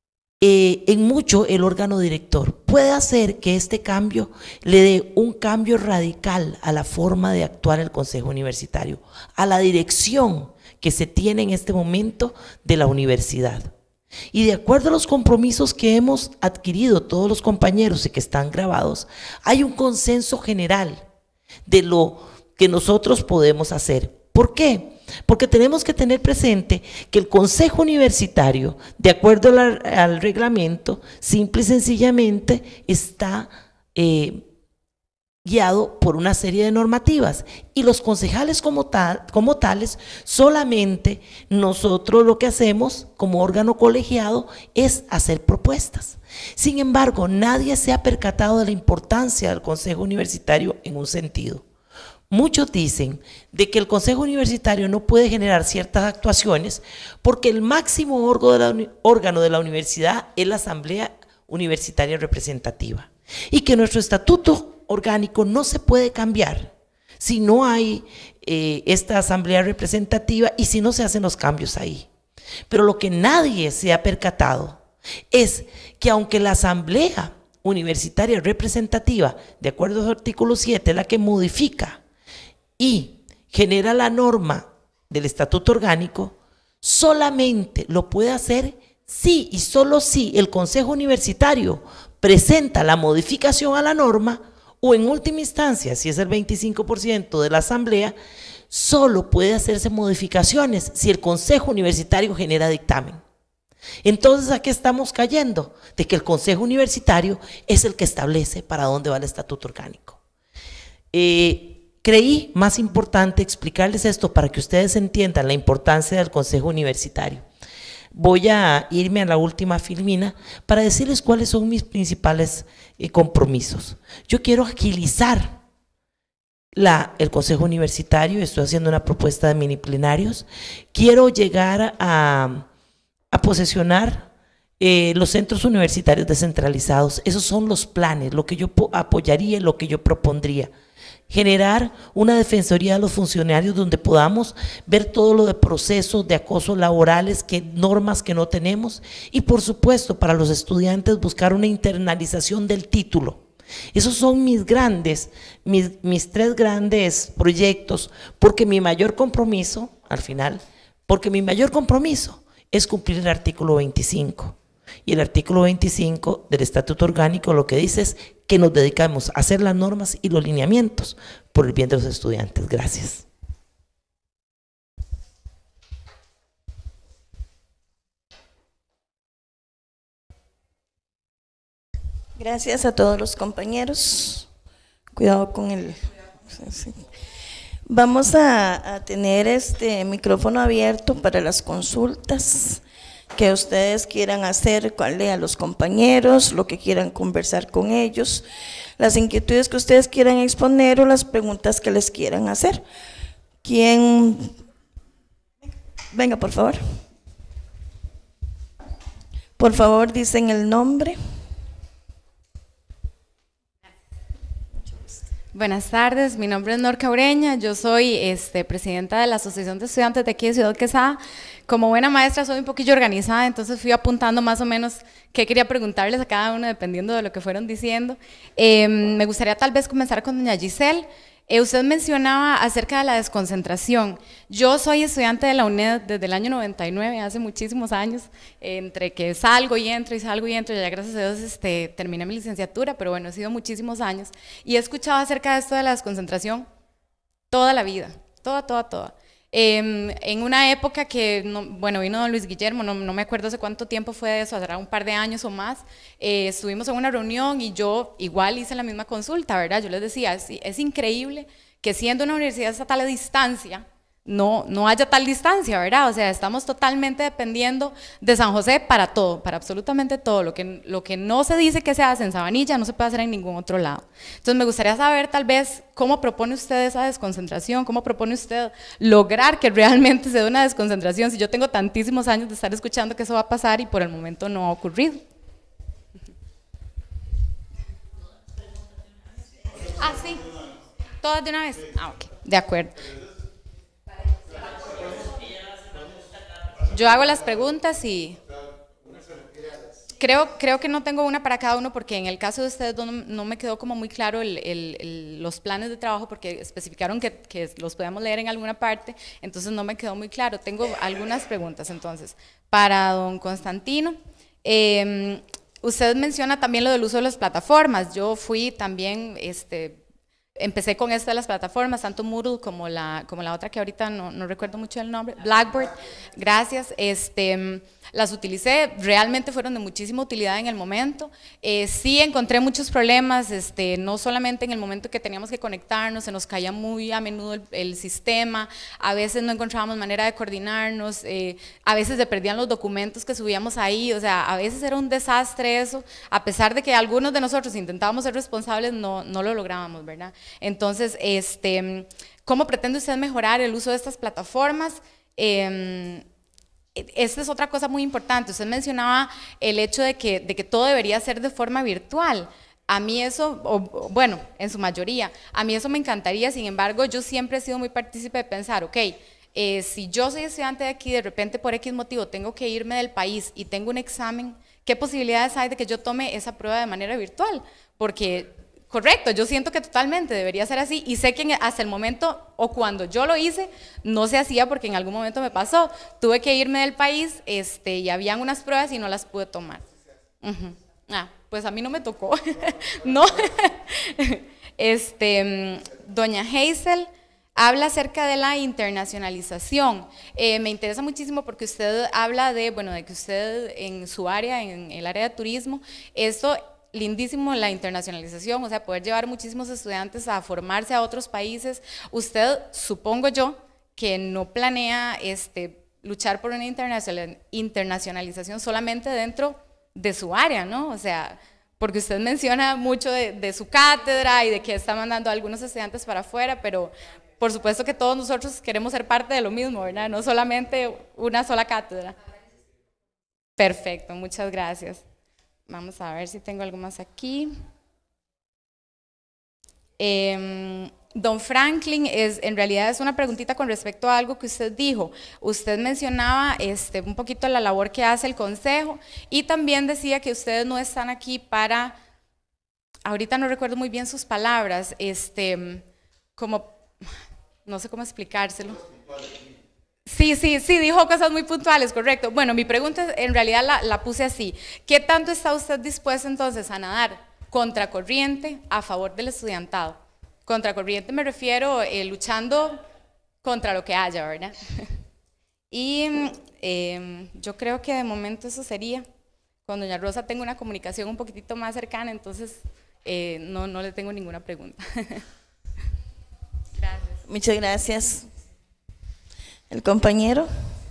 [SPEAKER 9] eh, en mucho el órgano director. Puede hacer que este cambio le dé un cambio radical a la forma de actuar el Consejo Universitario, a la dirección que se tiene en este momento de la universidad. Y de acuerdo a los compromisos que hemos adquirido todos los compañeros y que están grabados, hay un consenso general de lo que nosotros podemos hacer. ¿Por qué? Porque tenemos que tener presente que el Consejo Universitario, de acuerdo al, al reglamento, simple y sencillamente está eh, guiado por una serie de normativas, y los concejales como, tal, como tales, solamente nosotros lo que hacemos como órgano colegiado es hacer propuestas. Sin embargo, nadie se ha percatado de la importancia del Consejo Universitario en un sentido. Muchos dicen de que el Consejo Universitario no puede generar ciertas actuaciones porque el máximo órgano de la universidad es la Asamblea Universitaria Representativa, y que nuestro estatuto orgánico no se puede cambiar si no hay eh, esta asamblea representativa y si no se hacen los cambios ahí. Pero lo que nadie se ha percatado es que aunque la asamblea universitaria representativa, de acuerdo al artículo siete, es la que modifica y genera la norma del estatuto orgánico, solamente lo puede hacer si y solo si el Consejo Universitario presenta la modificación a la norma, o en última instancia, si es el veinticinco por ciento de la asamblea, solo puede hacerse modificaciones si el Consejo Universitario genera dictamen. Entonces, ¿a qué estamos cayendo? De que el Consejo Universitario es el que establece para dónde va el estatuto orgánico. Eh, creí más importante explicarles esto para que ustedes entiendan la importancia del Consejo Universitario. Voy a irme a la última filmina para decirles cuáles son mis principales eh, compromisos. Yo quiero agilizar la, el Consejo Universitario, estoy haciendo una propuesta de mini plenarios. Quiero llegar a, a posesionar eh, los centros universitarios descentralizados. Esos son los planes, lo que yo apoyaría, lo que yo propondría. Generar una defensoría de los funcionarios donde podamos ver todo lo de procesos de acoso laborales, que normas que no tenemos, y por supuesto para los estudiantes buscar una internalización del título. Esos son mis grandes, mis, mis tres grandes proyectos, porque mi mayor compromiso, al final, porque mi mayor compromiso es cumplir el artículo veinticinco. Y el artículo veinticinco del Estatuto Orgánico lo que dice es que nos dedicamos a hacer las normas y los lineamientos por el bien de los estudiantes. Gracias.
[SPEAKER 2] Gracias a todos los compañeros. Cuidado con el... Vamos a, a tener este micrófono abierto para las consultas que ustedes quieran hacer a los compañeros, lo que quieran conversar con ellos, las inquietudes que ustedes quieran exponer o las preguntas que les quieran hacer. ¿Quién? Venga, por favor. Por favor, dicen el nombre.
[SPEAKER 10] Buenas tardes, mi nombre es Norca Ureña, yo soy este, presidenta de la Asociación de Estudiantes de aquí de Ciudad Quesada. Como buena maestra soy un poquillo organizada, entonces fui apuntando más o menos qué quería preguntarles a cada uno dependiendo de lo que fueron diciendo. Eh, me gustaría tal vez comenzar con doña Giselle. Eh, usted mencionaba acerca de la desconcentración. Yo soy estudiante de la UNED desde el año noventa y nueve, hace muchísimos años, eh, entre que salgo y entro y salgo y entro, ya gracias a Dios este, terminé mi licenciatura, pero bueno, ha sido muchísimos años, y he escuchado acerca de esto de la desconcentración toda la vida, toda, toda, toda. Eh, en una época que, no, bueno, vino don Luis Guillermo, no, no me acuerdo hace cuánto tiempo fue eso, hará un par de años o más, eh, estuvimos en una reunión y yo igual hice la misma consulta, ¿verdad? Yo les decía, es, es increíble que siendo una universidad estatal a distancia, no, no haya tal distancia, ¿verdad? O sea, estamos totalmente dependiendo de San José para todo, para absolutamente todo. Lo que, lo que no se dice que se hace en Sabanilla no se puede hacer en ningún otro lado. Entonces me gustaría saber tal vez cómo propone usted esa desconcentración, cómo propone usted lograr que realmente se dé una desconcentración, si yo tengo tantísimos años de estar escuchando que eso va a pasar y por el momento no ha ocurrido. Ah, sí, todas de una vez. Ah, ok, de acuerdo. Yo hago las preguntas y... Creo, creo que no tengo una para cada uno porque en el caso de ustedes no, no me quedó como muy claro el, el, el, los planes de trabajo porque especificaron que, que los podemos leer en alguna parte, entonces no me quedó muy claro. Tengo algunas preguntas entonces. Para don Constantino, eh, usted menciona también lo del uso de las plataformas. Yo fui también... este Empecé con esto de las plataformas, tanto Moodle como la, como la otra que ahorita no, no recuerdo mucho el nombre, Blackboard, gracias, este, las utilicé, realmente fueron de muchísima utilidad en el momento, eh, sí encontré muchos problemas, este, no solamente en el momento que teníamos que conectarnos, se nos caía muy a menudo el, el sistema, a veces no encontrábamos manera de coordinarnos, eh, a veces se perdían los documentos que subíamos ahí, o sea, a veces era un desastre eso, a pesar de que algunos de nosotros intentábamos ser responsables, no, no lo lográbamos, ¿verdad? Entonces, este, ¿cómo pretende usted mejorar el uso de estas plataformas? Eh, esta es otra cosa muy importante. Usted mencionaba el hecho de que, de que todo debería ser de forma virtual. A mí eso, o, bueno, en su mayoría, a mí eso me encantaría, sin embargo, yo siempre he sido muy partícipe de pensar, ok, eh, si yo soy estudiante de aquí, de repente por X motivo tengo que irme del país y tengo un examen, ¿qué posibilidades hay de que yo tome esa prueba de manera virtual? Porque... Correcto, yo siento que totalmente debería ser así y sé que hasta el momento o cuando yo lo hice no se hacía porque en algún momento me pasó, tuve que irme del país este, y habían unas pruebas y no las pude tomar. Uh-huh. Ah, pues a mí no me tocó, no. este, doña Hazel habla acerca de la internacionalización. Eh, me interesa muchísimo porque usted habla de, bueno, de que usted en su área, en el área de turismo, esto lindísimo la internacionalización, o sea, poder llevar muchísimos estudiantes a formarse a otros países. Usted, supongo yo, que no planea este, luchar por una internacionalización solamente dentro de su área, ¿no? O sea, porque usted menciona mucho de, de su cátedra y de que está mandando a algunos estudiantes para afuera, pero por supuesto que todos nosotros queremos ser parte de lo mismo, ¿verdad? No solamente una sola cátedra. Perfecto, muchas gracias. Vamos a ver si tengo algo más aquí. Eh, don Franklin, es, en realidad es una preguntita con respecto a algo que usted dijo. Usted mencionaba este, un poquito la labor que hace el consejo y también decía que ustedes no están aquí para, ahorita no recuerdo muy bien sus palabras, este, como, no sé cómo explicárselo. Sí, sí, sí, dijo cosas muy puntuales, correcto. Bueno, mi pregunta en realidad la, la puse así. ¿Qué tanto está usted dispuesto entonces a nadar contracorriente a favor del estudiantado? Contracorriente me refiero eh, luchando contra lo que haya, ¿verdad? Y eh, yo creo que de momento eso sería. Con doña Rosa tengo una comunicación un poquitito más cercana, entonces eh, no, no le tengo ninguna pregunta. Gracias.
[SPEAKER 2] Muchas gracias. ¿El compañero?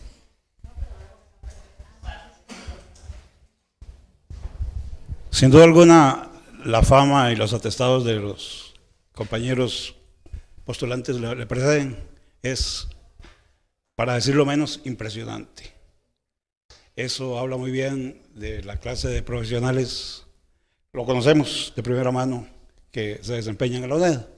[SPEAKER 11] Sin duda alguna, la fama y los atestados de los compañeros postulantes le, le preceden es, para decirlo menos, impresionante. Eso habla muy bien de la clase de profesionales, lo conocemos de primera mano, que se desempeñan en la U N E D.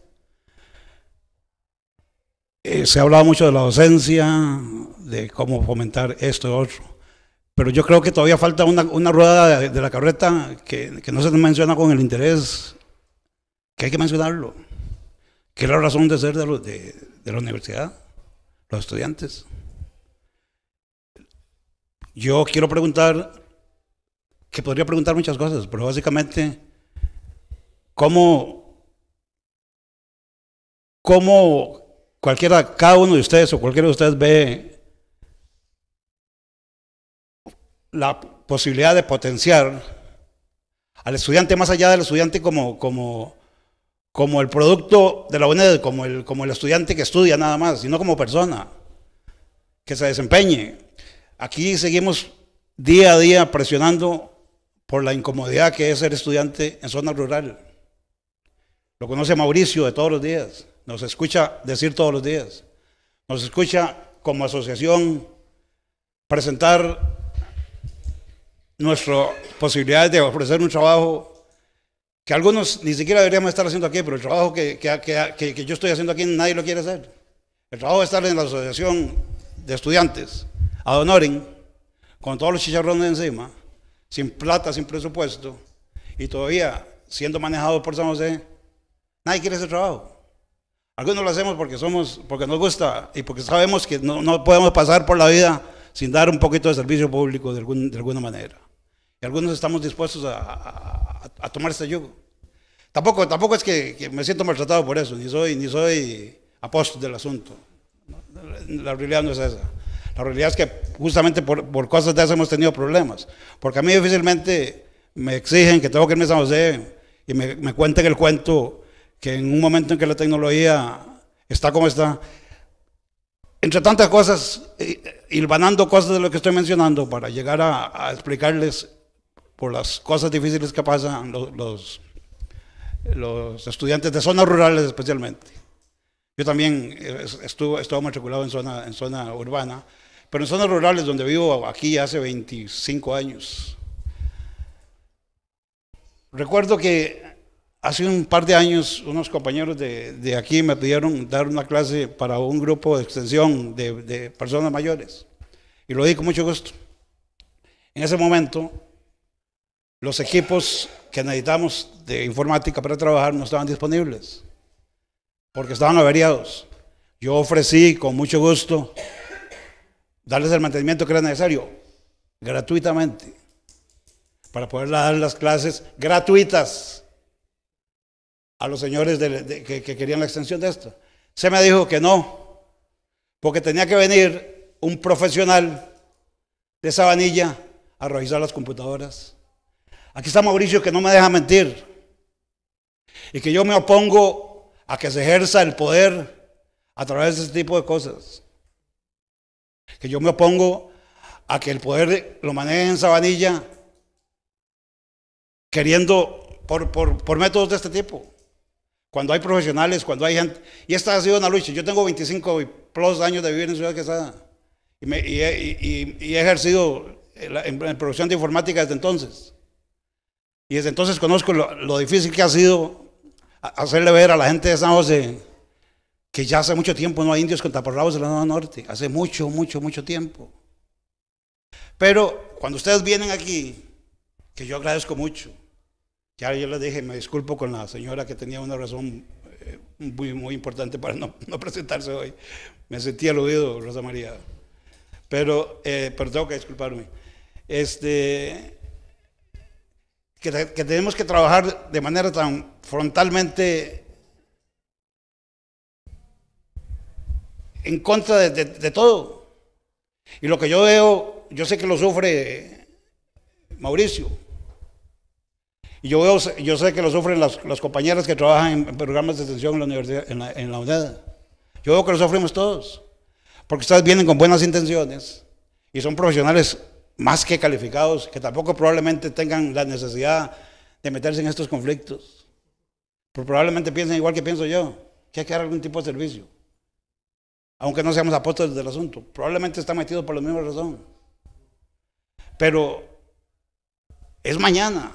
[SPEAKER 11] Eh, se ha hablado mucho de la docencia, de cómo fomentar esto y otro, pero yo creo que todavía falta una, una rueda de, de la carreta que, que no se menciona con el interés que hay que mencionarlo, que es la razón de ser de, lo, de, de la universidad, los estudiantes. Yo quiero preguntar, que podría preguntar muchas cosas, pero básicamente, ¿cómo, cómo cualquiera, cada uno de ustedes o cualquiera de ustedes ve la posibilidad de potenciar al estudiante más allá del estudiante como, como, como el producto de la U N E D, como el, como el estudiante que estudia nada más, sino como persona, que se desempeñe? Aquí seguimos día a día presionando por la incomodidad que es ser estudiante en zona rural. Lo conoce Mauricio de todos los días. Nos escucha decir todos los días, nos escucha como asociación presentar nuestras posibilidades de ofrecer un trabajo que algunos ni siquiera deberíamos estar haciendo aquí, pero el trabajo que, que, que, que, que yo estoy haciendo aquí nadie lo quiere hacer. El trabajo de estar en la asociación de estudiantes, ad honorem, con todos los chicharrones encima, sin plata, sin presupuesto, y todavía siendo manejado por San José, nadie quiere ese trabajo. Algunos lo hacemos porque somos, porque nos gusta y porque sabemos que no, no podemos pasar por la vida sin dar un poquito de servicio público de, algún, de alguna manera. Y algunos estamos dispuestos a, a, a tomar este yugo. Tampoco, tampoco es que, que me siento maltratado por eso, ni soy, ni soy apóstol del asunto. La realidad no es esa. La realidad es que justamente por, por cosas de esas hemos tenido problemas. Porque a mí difícilmente me exigen que tengo que irme a San José y me, me cuenten el cuento que en un momento en que la tecnología está como está, entre tantas cosas, hilvanando cosas de lo que estoy mencionando para llegar a, a explicarles por las cosas difíciles que pasan los, los, los estudiantes de zonas rurales especialmente. Yo también estuve, estuve matriculado en zona, en zona urbana, pero en zonas rurales donde vivo aquí hace veinticinco años. Recuerdo que hace un par de años unos compañeros de, de aquí me pidieron dar una clase para un grupo de extensión de, de personas mayores y lo di con mucho gusto. En ese momento los equipos que necesitamos de informática para trabajar no estaban disponibles porque estaban averiados. Yo ofrecí con mucho gusto darles el mantenimiento que era necesario gratuitamente para poder dar las clases gratuitas a los señores de, de, que, que querían la extensión de esto. Se me dijo que no, porque tenía que venir un profesional de Sabanilla a revisar las computadoras. Aquí está Mauricio, que no me deja mentir, y que yo me opongo a que se ejerza el poder a través de ese tipo de cosas. Que yo me opongo a que el poder lo maneje en Sabanilla queriendo por, por, por métodos de este tipo. Cuando hay profesionales, cuando hay gente, y esta ha sido una lucha. Yo tengo veinticinco y plus años de vivir en Ciudad Quesada y, me, y, y, y he ejercido en, en, en producción de informática desde entonces. Y desde entonces conozco lo, lo difícil que ha sido hacerle ver a la gente de San José que ya hace mucho tiempo no hay indios con taparrabos en la zona norte. Hace mucho, mucho, mucho tiempo. Pero cuando ustedes vienen aquí, que yo agradezco mucho, ya yo les dije, me disculpo con la señora que tenía una razón eh, muy, muy importante para no, no presentarse hoy. Me sentí aludido, Rosa María. Pero, eh, pero tengo que disculparme. Este, que, que tenemos que trabajar de manera tan frontalmente en contra de, de, de todo. Y lo que yo veo, yo sé que lo sufre Mauricio. Y yo, veo, yo sé que lo sufren las, las compañeras que trabajan en, en programas de extensión en la universidad, en la, en la UNED. Yo veo que lo sufrimos todos, porque ustedes vienen con buenas intenciones y son profesionales más que calificados, que tampoco probablemente tengan la necesidad de meterse en estos conflictos. Pero probablemente piensen igual que pienso yo, que hay que dar algún tipo de servicio. Aunque no seamos apóstoles del asunto, probablemente están metidos por la misma razón. Pero es mañana.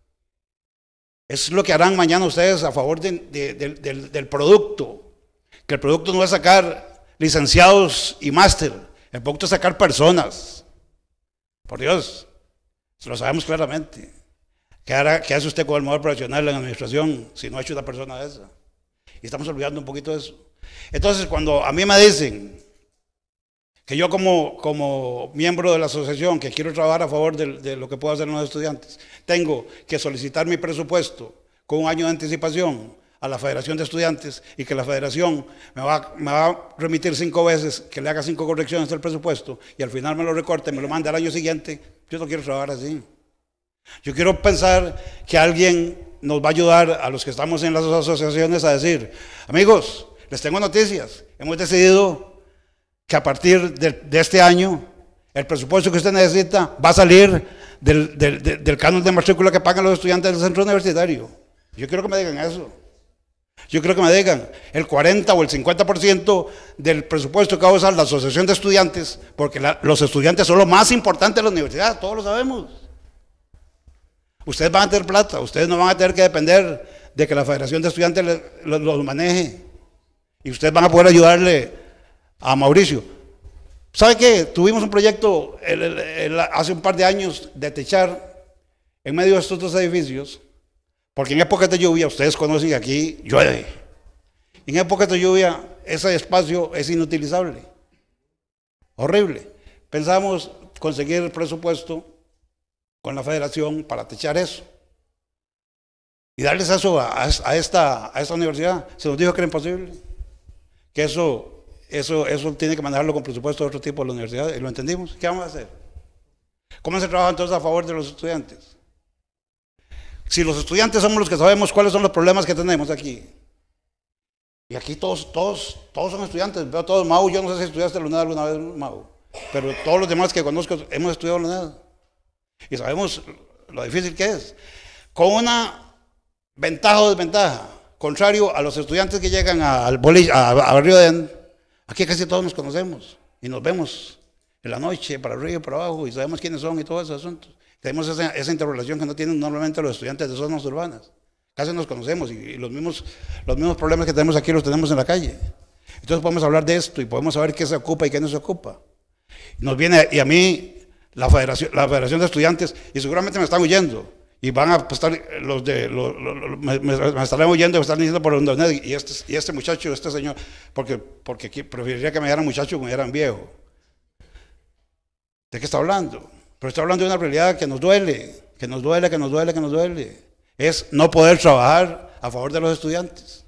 [SPEAKER 11] Es lo que harán mañana ustedes a favor de, de, de, del, del producto. Que el producto no es sacar licenciados y máster. El producto es sacar personas. Por Dios, se lo sabemos claramente. ¿Qué, hará, qué hace usted con el mejor profesional en la administración si no ha hecho una persona de esa? Y estamos olvidando un poquito de eso. Entonces, cuando a mí me dicen que yo como, como miembro de la asociación que quiero trabajar a favor de, de lo que puedo hacer en los estudiantes, tengo que solicitar mi presupuesto con un año de anticipación a la Federación de Estudiantes y que la Federación me va, me va a remitir cinco veces, que le haga cinco correcciones del presupuesto y al final me lo recorte, me lo mande al año siguiente, yo no quiero trabajar así. Yo quiero pensar que alguien nos va a ayudar a los que estamos en las asociaciones a decir, amigos, les tengo noticias, hemos decidido que a partir de, de este año el presupuesto que usted necesita va a salir del, del, del, del canon de matrícula que pagan los estudiantes del centro universitario. Yo quiero que me digan eso. Yo quiero que me digan el cuarenta o el cincuenta por ciento del presupuesto que va a usar la asociación de estudiantes, porque la, los estudiantes son lo más importante de la universidad, todos lo sabemos. Ustedes van a tener plata, ustedes no van a tener que depender de que la Federación de Estudiantes les, los, los maneje. Y ustedes van a poder ayudarle a Mauricio. ¿Sabe qué? Tuvimos un proyecto el, el, el, hace un par de años de techar en medio de estos dos edificios, porque en épocas de lluvia, ustedes conocen que aquí llueve, en épocas de lluvia ese espacio es inutilizable, horrible. Pensamos conseguir el presupuesto con la federación para techar eso y darles eso a, a, esta, a esta universidad. Se nos dijo que era imposible, que eso, eso, eso tiene que manejarlo con presupuesto de otro tipo de la universidad, y lo entendimos. ¿Qué vamos a hacer? ¿Cómo se trabaja entonces a favor de los estudiantes? Si los estudiantes somos los que sabemos cuáles son los problemas que tenemos aquí, y aquí todos, todos, todos son estudiantes, veo todos. Mau, yo no sé si estudiaste la UNED alguna vez, Mau, pero todos los demás que conozco hemos estudiado la UNED y sabemos lo difícil que es, con una ventaja o desventaja, contrario a los estudiantes que llegan al boliche, a, a Río Den. Aquí casi todos nos conocemos y nos vemos en la noche, para arriba y para abajo, y sabemos quiénes son y todos esos asuntos. Tenemos esa, esa interrelación que no tienen normalmente los estudiantes de zonas urbanas. Casi nos conocemos y, y los, mismos, los mismos problemas que tenemos aquí los tenemos en la calle. Entonces podemos hablar de esto y podemos saber qué se ocupa y qué no se ocupa. Nos viene, y a mí, la Federación, la Federación de Estudiantes, y seguramente me están oyendo, y van a estar, los de, los, los, me, me estarán oyendo, me están diciendo por donde, y este, y este muchacho, este señor, porque, porque preferiría que me dieran muchacho que me dieran viejo. ¿De qué está hablando? Pero está hablando de una realidad que nos duele, que nos duele, que nos duele, que nos duele. Es no poder trabajar a favor de los estudiantes.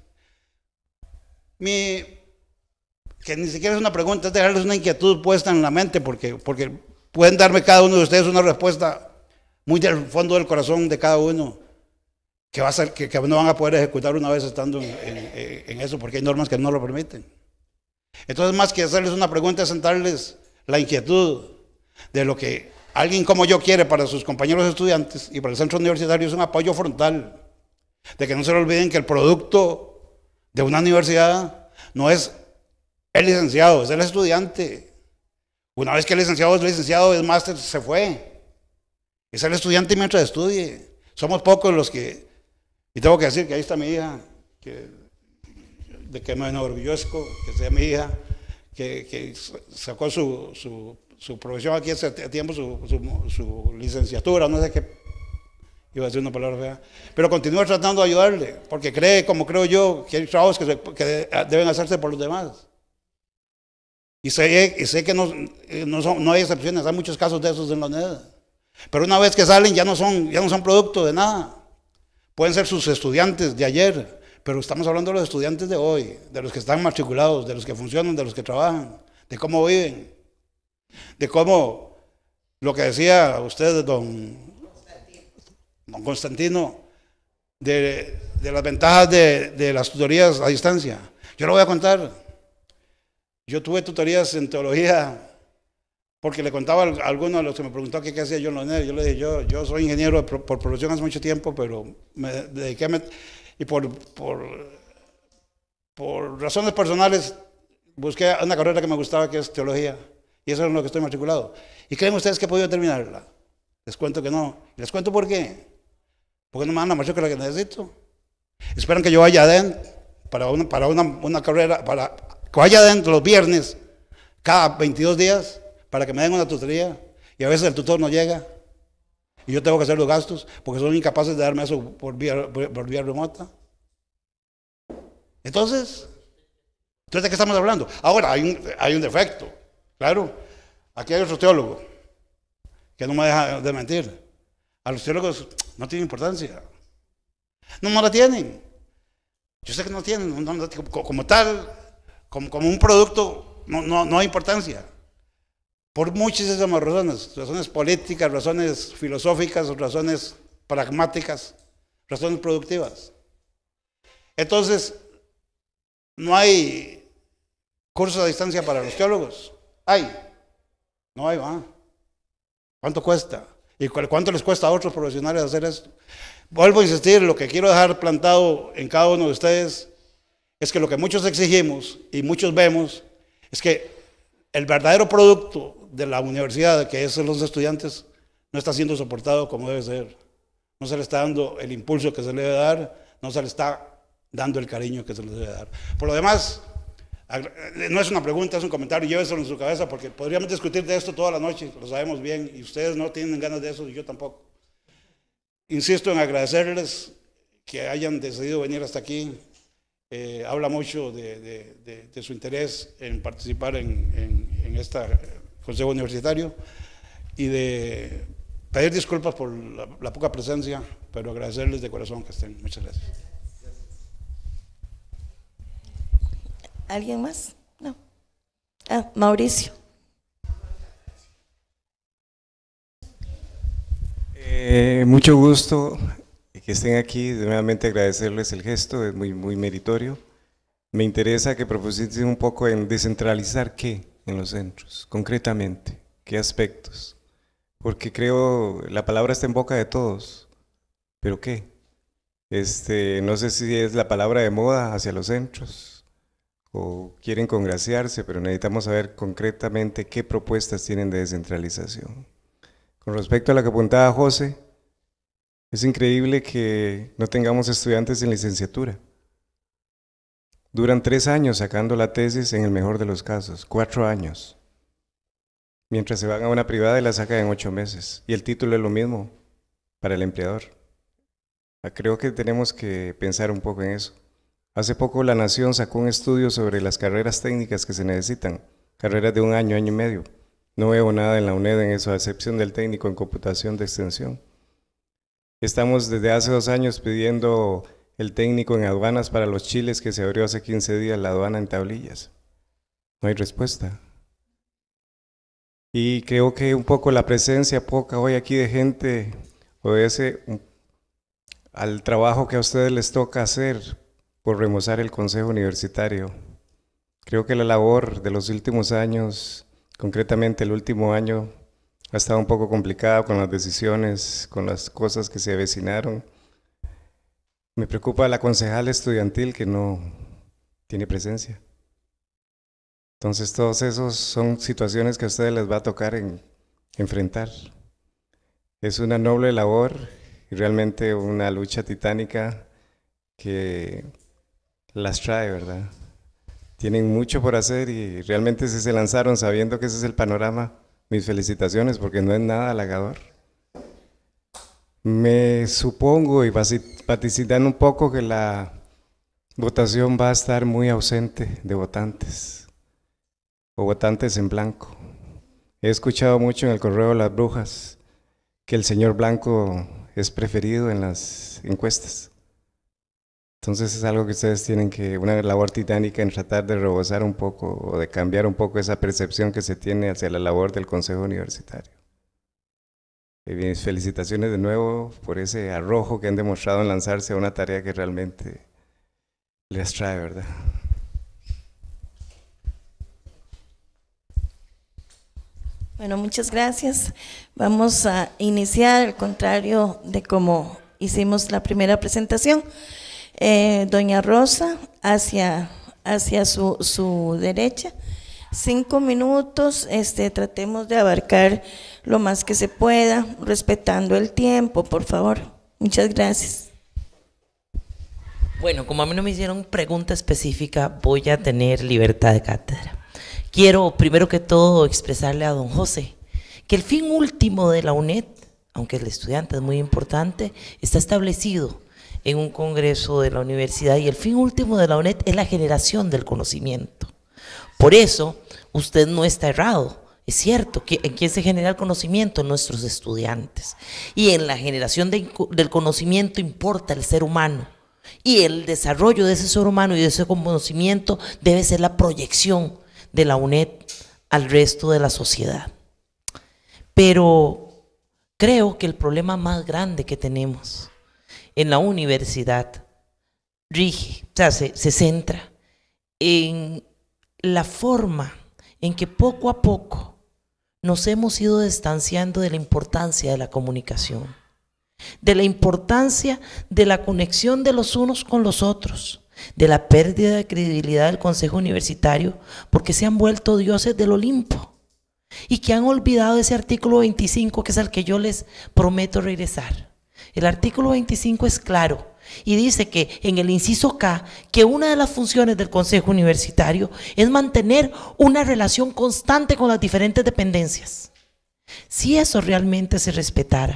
[SPEAKER 11] Mi, que ni siquiera es una pregunta, es dejarles una inquietud puesta en la mente, porque, porque pueden darme cada uno de ustedes una respuesta muy del fondo del corazón de cada uno, que, va a ser, que, que no van a poder ejecutar una vez estando en, en, en eso, porque hay normas que no lo permiten. Entonces, más que hacerles una pregunta, es sentarles la inquietud de lo que alguien como yo quiere para sus compañeros estudiantes y para el centro universitario. Es un apoyo frontal, de que no se le olviden que el producto de una universidad no es el licenciado, es el estudiante. Una vez que el licenciado es licenciado, es máster, se fue. Es el estudiante mientras estudie. Somos pocos los que, y tengo que decir que ahí está mi hija, que, de que me enorgullezco que sea mi hija, que, que sacó su, su su profesión aquí hace tiempo, su, su, su licenciatura, no sé qué, iba a decir una palabra fea, pero continúa tratando de ayudarle, porque cree, como creo yo, que hay trabajos que, se, que deben hacerse por los demás. Y sé, y sé que no, no, son, no hay excepciones, hay muchos casos de esos en la UNED, pero una vez que salen ya no son, ya no son producto de nada. Pueden ser sus estudiantes de ayer, pero estamos hablando de los estudiantes de hoy, de los que están matriculados, de los que funcionan, de los que trabajan, de cómo viven. De cómo, lo que decía usted, don, don Constantino, de, de las ventajas de, de las tutorías a distancia. Yo lo voy a contar. Yo tuve tutorías en teología, porque le contaba a alguno de los que me preguntó qué, qué hacía yo en la UNED. Yo le dije, yo, yo soy ingeniero por, por profesión hace mucho tiempo, pero me dediqué a... Met y por, por, por razones personales busqué una carrera que me gustaba, que es teología. Y eso es en lo que estoy matriculado. ¿Y creen ustedes que he podido terminarla? Les cuento que no. ¿Y les cuento por qué? Porque no me dan la matrícula que necesito. Esperan que yo vaya adentro para una, para una, una carrera, para que vaya adentro los viernes, cada veintidós días, para que me den una tutoría. Y a veces el tutor no llega. Y yo tengo que hacer los gastos, porque son incapaces de darme eso por vía, por, por vía remota. Entonces, ¿entonces de qué estamos hablando? Ahora, hay un, hay un defecto. Claro, aquí hay otro teólogo que no me deja de mentir. A los teólogos no tienen importancia. No, no la tienen. Yo sé que no tienen, no, no, como tal, como, como un producto, no, no, no hay importancia. Por muchísimas razones, razones políticas, razones filosóficas, razones pragmáticas, razones productivas. Entonces, no hay cursos a distancia para los teólogos. Hay, no hay, va. ¿Cuánto cuesta? ¿Y cuánto les cuesta a otros profesionales hacer esto? Vuelvo a insistir, lo que quiero dejar plantado en cada uno de ustedes es que lo que muchos exigimos y muchos vemos es que el verdadero producto de la universidad, que es los estudiantes, no está siendo soportado como debe ser. No se le está dando el impulso que se le debe dar, no se le está dando el cariño que se le debe dar. Por lo demás, no es una pregunta, es un comentario, lléveselo en su cabeza, porque podríamos discutir de esto toda la noche, lo sabemos bien, y ustedes no tienen ganas de eso, y yo tampoco. insisto en agradecerles que hayan decidido venir hasta aquí. Eh, habla mucho de, de, de, de su interés en participar en, en, en este consejo universitario y de pedir disculpas por la, la poca presencia, pero agradecerles de corazón que estén. Muchas gracias.
[SPEAKER 2] ¿Alguien más? No. Ah, Mauricio.
[SPEAKER 3] Eh, mucho gusto que estén aquí, nuevamente agradecerles el gesto, es muy, muy meritorio. Me interesa que profundicen un poco en descentralizar qué en los centros, concretamente, qué aspectos, porque creo la palabra está en boca de todos, pero qué, este, no sé si es la palabra de moda hacia los centros, o quieren congraciarse, pero necesitamos saber concretamente qué propuestas tienen de descentralización. Con respecto a lo que apuntaba José, es increíble que no tengamos estudiantes en licenciatura. Duran tres años sacando la tesis en el mejor de los casos, cuatro años. Mientras se van a una privada y la sacan en ocho meses. Y el título es lo mismo para el empleador. Creo que tenemos que pensar un poco en eso. Hace poco La Nación sacó un estudio sobre las carreras técnicas que se necesitan, carreras de un año, año y medio. No veo nada en la UNED en eso, a excepción del técnico en computación de extensión. Estamos desde hace dos años pidiendo el técnico en aduanas para los chiles que se abrió hace quince días la aduana en Tablillas. No hay respuesta. Y creo que un poco la presencia poca hoy aquí de gente obedece al trabajo que a ustedes les toca hacer por remozar el Consejo Universitario. Creo que la labor de los últimos años, concretamente el último año, ha estado un poco complicada con las decisiones, con las cosas que se avecinaron. Me preocupa la concejala estudiantil que no tiene presencia. Entonces, todos esos son situaciones que a ustedes les va a tocar en, enfrentar. Es una noble labor y realmente una lucha titánica que las trae, ¿verdad? Tienen mucho por hacer y realmente si se lanzaron sabiendo que ese es el panorama, mis felicitaciones porque no es nada halagador. Me supongo y vaticitando un poco que la votación va a estar muy ausente de votantes o votantes en blanco. He escuchado mucho en el Correo de las Brujas que el señor Blanco es preferido en las encuestas. Entonces es algo que ustedes tienen que, una labor titánica en tratar de rebosar un poco o de cambiar un poco esa percepción que se tiene hacia la labor del Consejo Universitario. Y mis felicitaciones de nuevo por ese arrojo que han demostrado en lanzarse a una tarea que realmente les trae, ¿verdad?
[SPEAKER 2] Bueno, muchas gracias. Vamos a iniciar, al contrario de como hicimos la primera presentación. Eh, doña Rosa, hacia, hacia su, su derecha, cinco minutos, este, tratemos de abarcar lo más que se pueda, respetando el tiempo, por favor. Muchas gracias.
[SPEAKER 9] Bueno, como a mí no me hicieron pregunta específica, voy a tener libertad de cátedra. Quiero, primero que todo, expresarle a don José que el fin último de la UNED, aunque el estudiante es muy importante, está establecido en un congreso de la universidad y el fin último de la UNED es la generación del conocimiento. Por eso, usted no está errado. Es cierto que en quién se genera el conocimiento, en nuestros estudiantes. Y en la generación de, del conocimiento importa el ser humano. Y el desarrollo de ese ser humano y de ese conocimiento debe ser la proyección de la UNED al resto de la sociedad. Pero creo que el problema más grande que tenemos en la universidad rige, o sea, se, se centra en la forma en que poco a poco nos hemos ido distanciando de la importancia de la comunicación, de la importancia de la conexión de los unos con los otros, de la pérdida de credibilidad del Consejo Universitario, porque se han vuelto dioses del Olimpo y que han olvidado ese artículo veinticinco que es al que yo les prometo regresar. El artículo veinticinco es claro y dice que en el inciso K, que una de las funciones del Consejo Universitario es mantener una relación constante con las diferentes dependencias. Si eso realmente se respetara,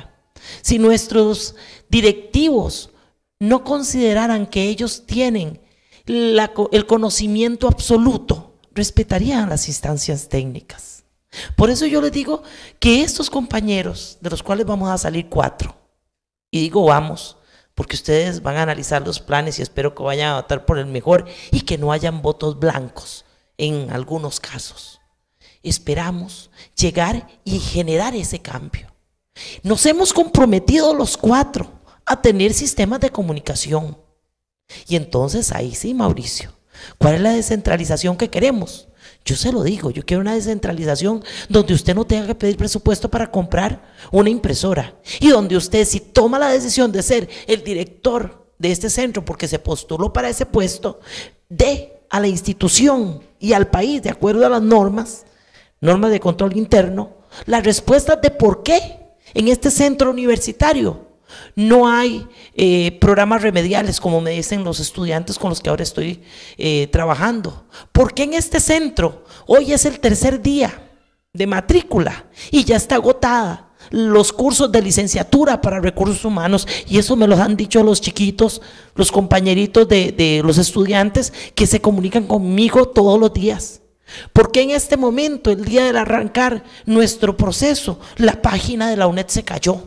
[SPEAKER 9] Si nuestros directivos no consideraran que ellos tienen la, el conocimiento absoluto, respetarían las instancias técnicas. Por eso yo les digo que estos compañeros, de los cuales vamos a salir cuatro, y digo vamos, porque ustedes van a analizar los planes y espero que vayan a votar por el mejor y que no hayan votos blancos en algunos casos. Esperamos llegar y generar ese cambio. Nos hemos comprometido los cuatro a tener sistemas de comunicación. Y entonces ahí sí, Mauricio, ¿cuál es la descentralización que queremos? Yo se lo digo, yo quiero una descentralización donde usted no tenga que pedir presupuesto para comprar una impresora y donde usted, si toma la decisión de ser el director de este centro porque se postuló para ese puesto, dé a la institución y al país, de acuerdo a las normas, normas de control interno, las respuestas de por qué en este centro universitario no hay eh, programas remediales, como me dicen los estudiantes con los que ahora estoy eh, trabajando. ¿Por qué en este centro hoy es el tercer día de matrícula y ya está agotada los cursos de licenciatura para recursos humanos? Y eso me lo han dicho los chiquitos, los compañeritos de, de los estudiantes que se comunican conmigo todos los días. ¿Por qué en este momento, el día del arrancar nuestro proceso, la página de la UNED se cayó?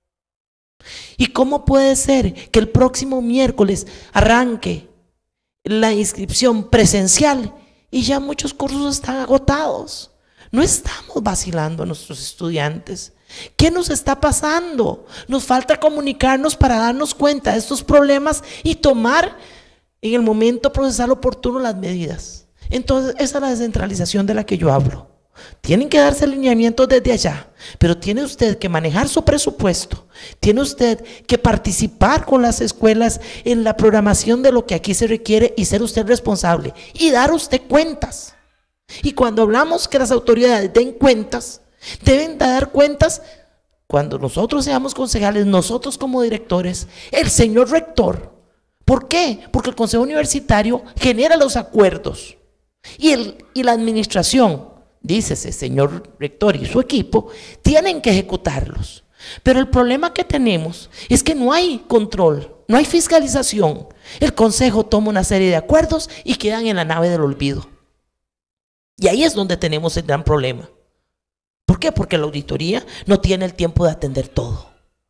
[SPEAKER 9] ¿Y cómo puede ser que el próximo miércoles arranque la inscripción presencial y ya muchos cursos están agotados? No estamos vacilando a nuestros estudiantes. ¿Qué nos está pasando? Nos falta comunicarnos para darnos cuenta de estos problemas y tomar en el momento procesal oportuno las medidas. Entonces, esa es la descentralización de la que yo hablo. Tienen que darse alineamientos desde allá, pero tiene usted que manejar su presupuesto, tiene usted que participar con las escuelas en la programación de lo que aquí se requiere y ser usted responsable y dar usted cuentas. Y cuando hablamos que las autoridades den cuentas, deben dar cuentas cuando nosotros seamos concejales, nosotros como directores, el señor rector. ¿Por qué? Porque el consejo universitario genera los acuerdos y, el, y la administración, dícese señor rector y su equipo, tienen que ejecutarlos. Pero el problema que tenemos es que no hay control, no hay fiscalización. El consejo toma una serie de acuerdos y quedan en la nave del olvido. Y ahí es donde tenemos el gran problema. ¿Por qué? Porque la auditoría no tiene el tiempo de atender todo.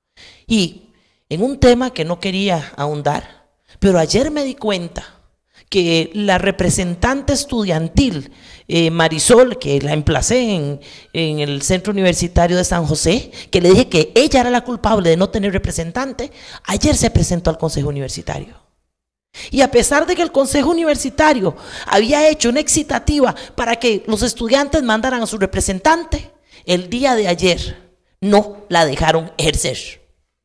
[SPEAKER 9] Y en un tema que no quería ahondar, pero ayer me di cuenta que la representante estudiantil, eh, Marisol, que la emplacé en, en el Centro Universitario de San José, que le dije que ella era la culpable de no tener representante, ayer se presentó al Consejo Universitario. Y a pesar de que el Consejo Universitario había hecho una excitativa para que los estudiantes mandaran a su representante, el día de ayer no la dejaron ejercer.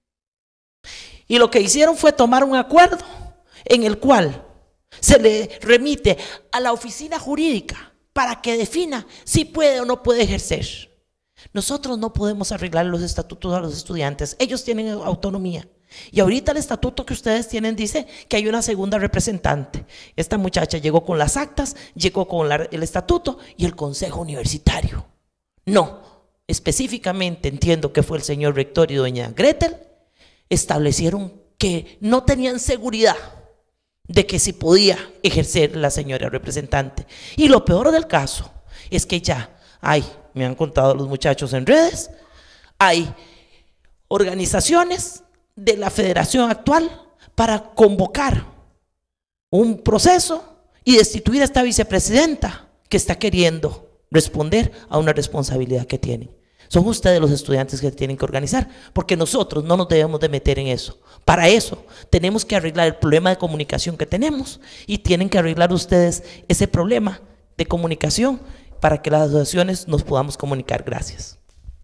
[SPEAKER 9] Y lo que hicieron fue tomar un acuerdo en el cual se le remite a la oficina jurídica para que defina si puede o no puede ejercer. Nosotros no podemos arreglar los estatutos a los estudiantes, ellos tienen autonomía. Y ahorita el estatuto que ustedes tienen dice que hay una segunda representante. Esta muchacha llegó con las actas, llegó con la, el estatuto y el consejo universitario. No, específicamente entiendo que fue el señor rector y doña Gretel, establecieron que no tenían seguridad de que si podía ejercer la señora representante. Y lo peor del caso es que ya hay, me han contado los muchachos en redes, hay organizaciones de la federación actual para convocar un proceso y destituir a esta vicepresidenta que está queriendo responder a una responsabilidad que tienen. Son ustedes los estudiantes que tienen que organizar, porque nosotros no nos debemos de meter en eso. Para eso tenemos que arreglar el problema de comunicación que tenemos y tienen que arreglar ustedes ese problema de comunicación para que las asociaciones nos podamos comunicar. Gracias.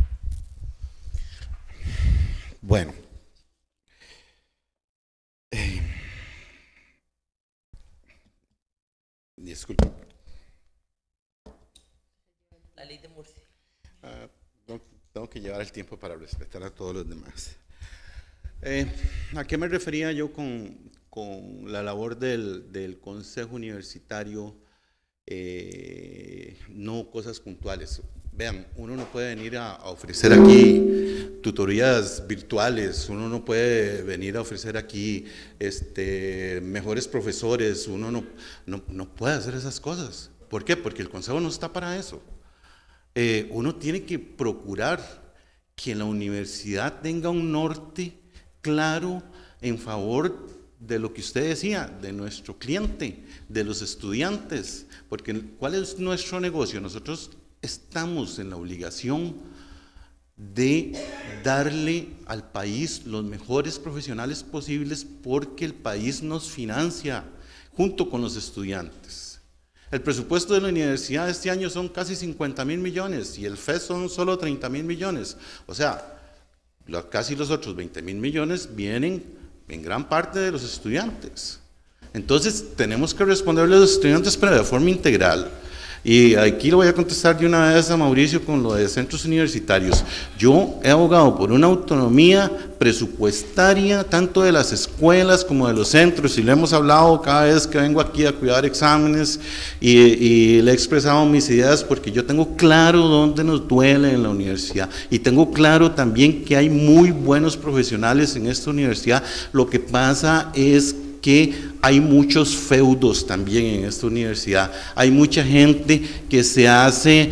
[SPEAKER 8] Bueno. Eh, disculpe.
[SPEAKER 9] La ley de Murcia.
[SPEAKER 8] Uh, tengo, tengo que llevar el tiempo para respetar a todos los demás. Eh, ¿A qué me refería yo con, con la labor del, del Consejo Universitario? Eh, no cosas puntuales. vean, uno no puede venir a, a ofrecer aquí tutorías virtuales, uno no puede venir a ofrecer aquí este, mejores profesores, uno no, no, no puede hacer esas cosas. ¿Por qué? Porque el Consejo no está para eso. Eh, uno tiene que procurar que la universidad tenga un norte claro en favor de lo que usted decía, de nuestro cliente, de los estudiantes, porque ¿cuál es nuestro negocio? Nosotros estamos en la obligación de darle al país los mejores profesionales posibles porque el país nos financia junto con los estudiantes. El presupuesto de la universidad este año son casi cincuenta mil millones y el F E S son solo treinta mil millones. O sea, casi los otros veinte mil millones vienen en gran parte de los estudiantes. Entonces, tenemos que responderle a los estudiantes, pero de forma integral. Y aquí lo voy a contestar de una vez a Mauricio con lo de centros universitarios. Yo he abogado por una autonomía presupuestaria, tanto de las escuelas como de los centros, y lo hemos hablado cada vez que vengo aquí a cuidar exámenes, y, y le he expresado mis ideas, porque yo tengo claro dónde nos duele en la universidad, y tengo claro también que hay muy buenos profesionales en esta universidad. Lo que pasa es que hay muchos feudos también en esta universidad, hay mucha gente que se hace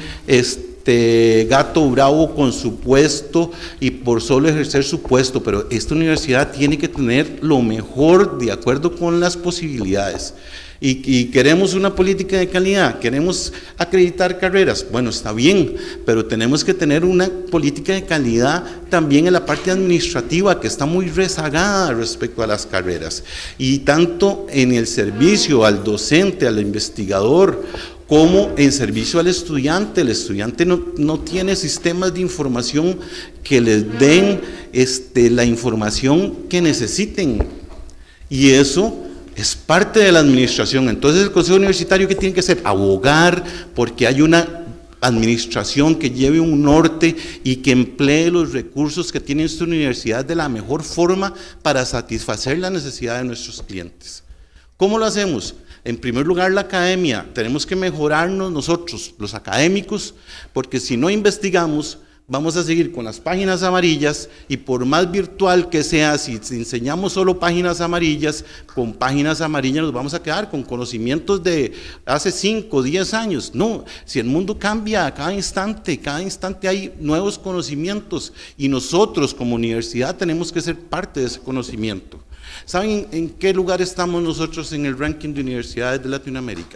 [SPEAKER 8] este gato bravo con su puesto y por solo ejercer su puesto, pero esta universidad tiene que tener lo mejor de acuerdo con las posibilidades. Y, y queremos una política de calidad, queremos acreditar carreras, bueno, está bien, pero tenemos que tener una política de calidad también en la parte administrativa, que está muy rezagada respecto a las carreras, y tanto en el servicio al docente, al investigador, como en servicio al estudiante. El estudiante no, no tiene sistemas de información que les den este, la información que necesiten, y eso es parte de la administración. Entonces, el Consejo Universitario, ¿qué tiene que hacer? Abogar porque hay una administración que lleve un norte y que emplee los recursos que tiene esta universidad de la mejor forma para satisfacer la necesidad de nuestros clientes. ¿Cómo lo hacemos? En primer lugar, la academia. Tenemos que mejorarnos nosotros, los académicos, porque si no investigamos, vamos a seguir con las páginas amarillas, y por más virtual que sea, si enseñamos solo páginas amarillas, con páginas amarillas nos vamos a quedar con conocimientos de hace cinco, diez años. No, si el mundo cambia a cada instante, cada instante hay nuevos conocimientos, y nosotros como universidad tenemos que ser parte de ese conocimiento. ¿Saben en qué lugar estamos nosotros en el ranking de universidades de Latinoamérica?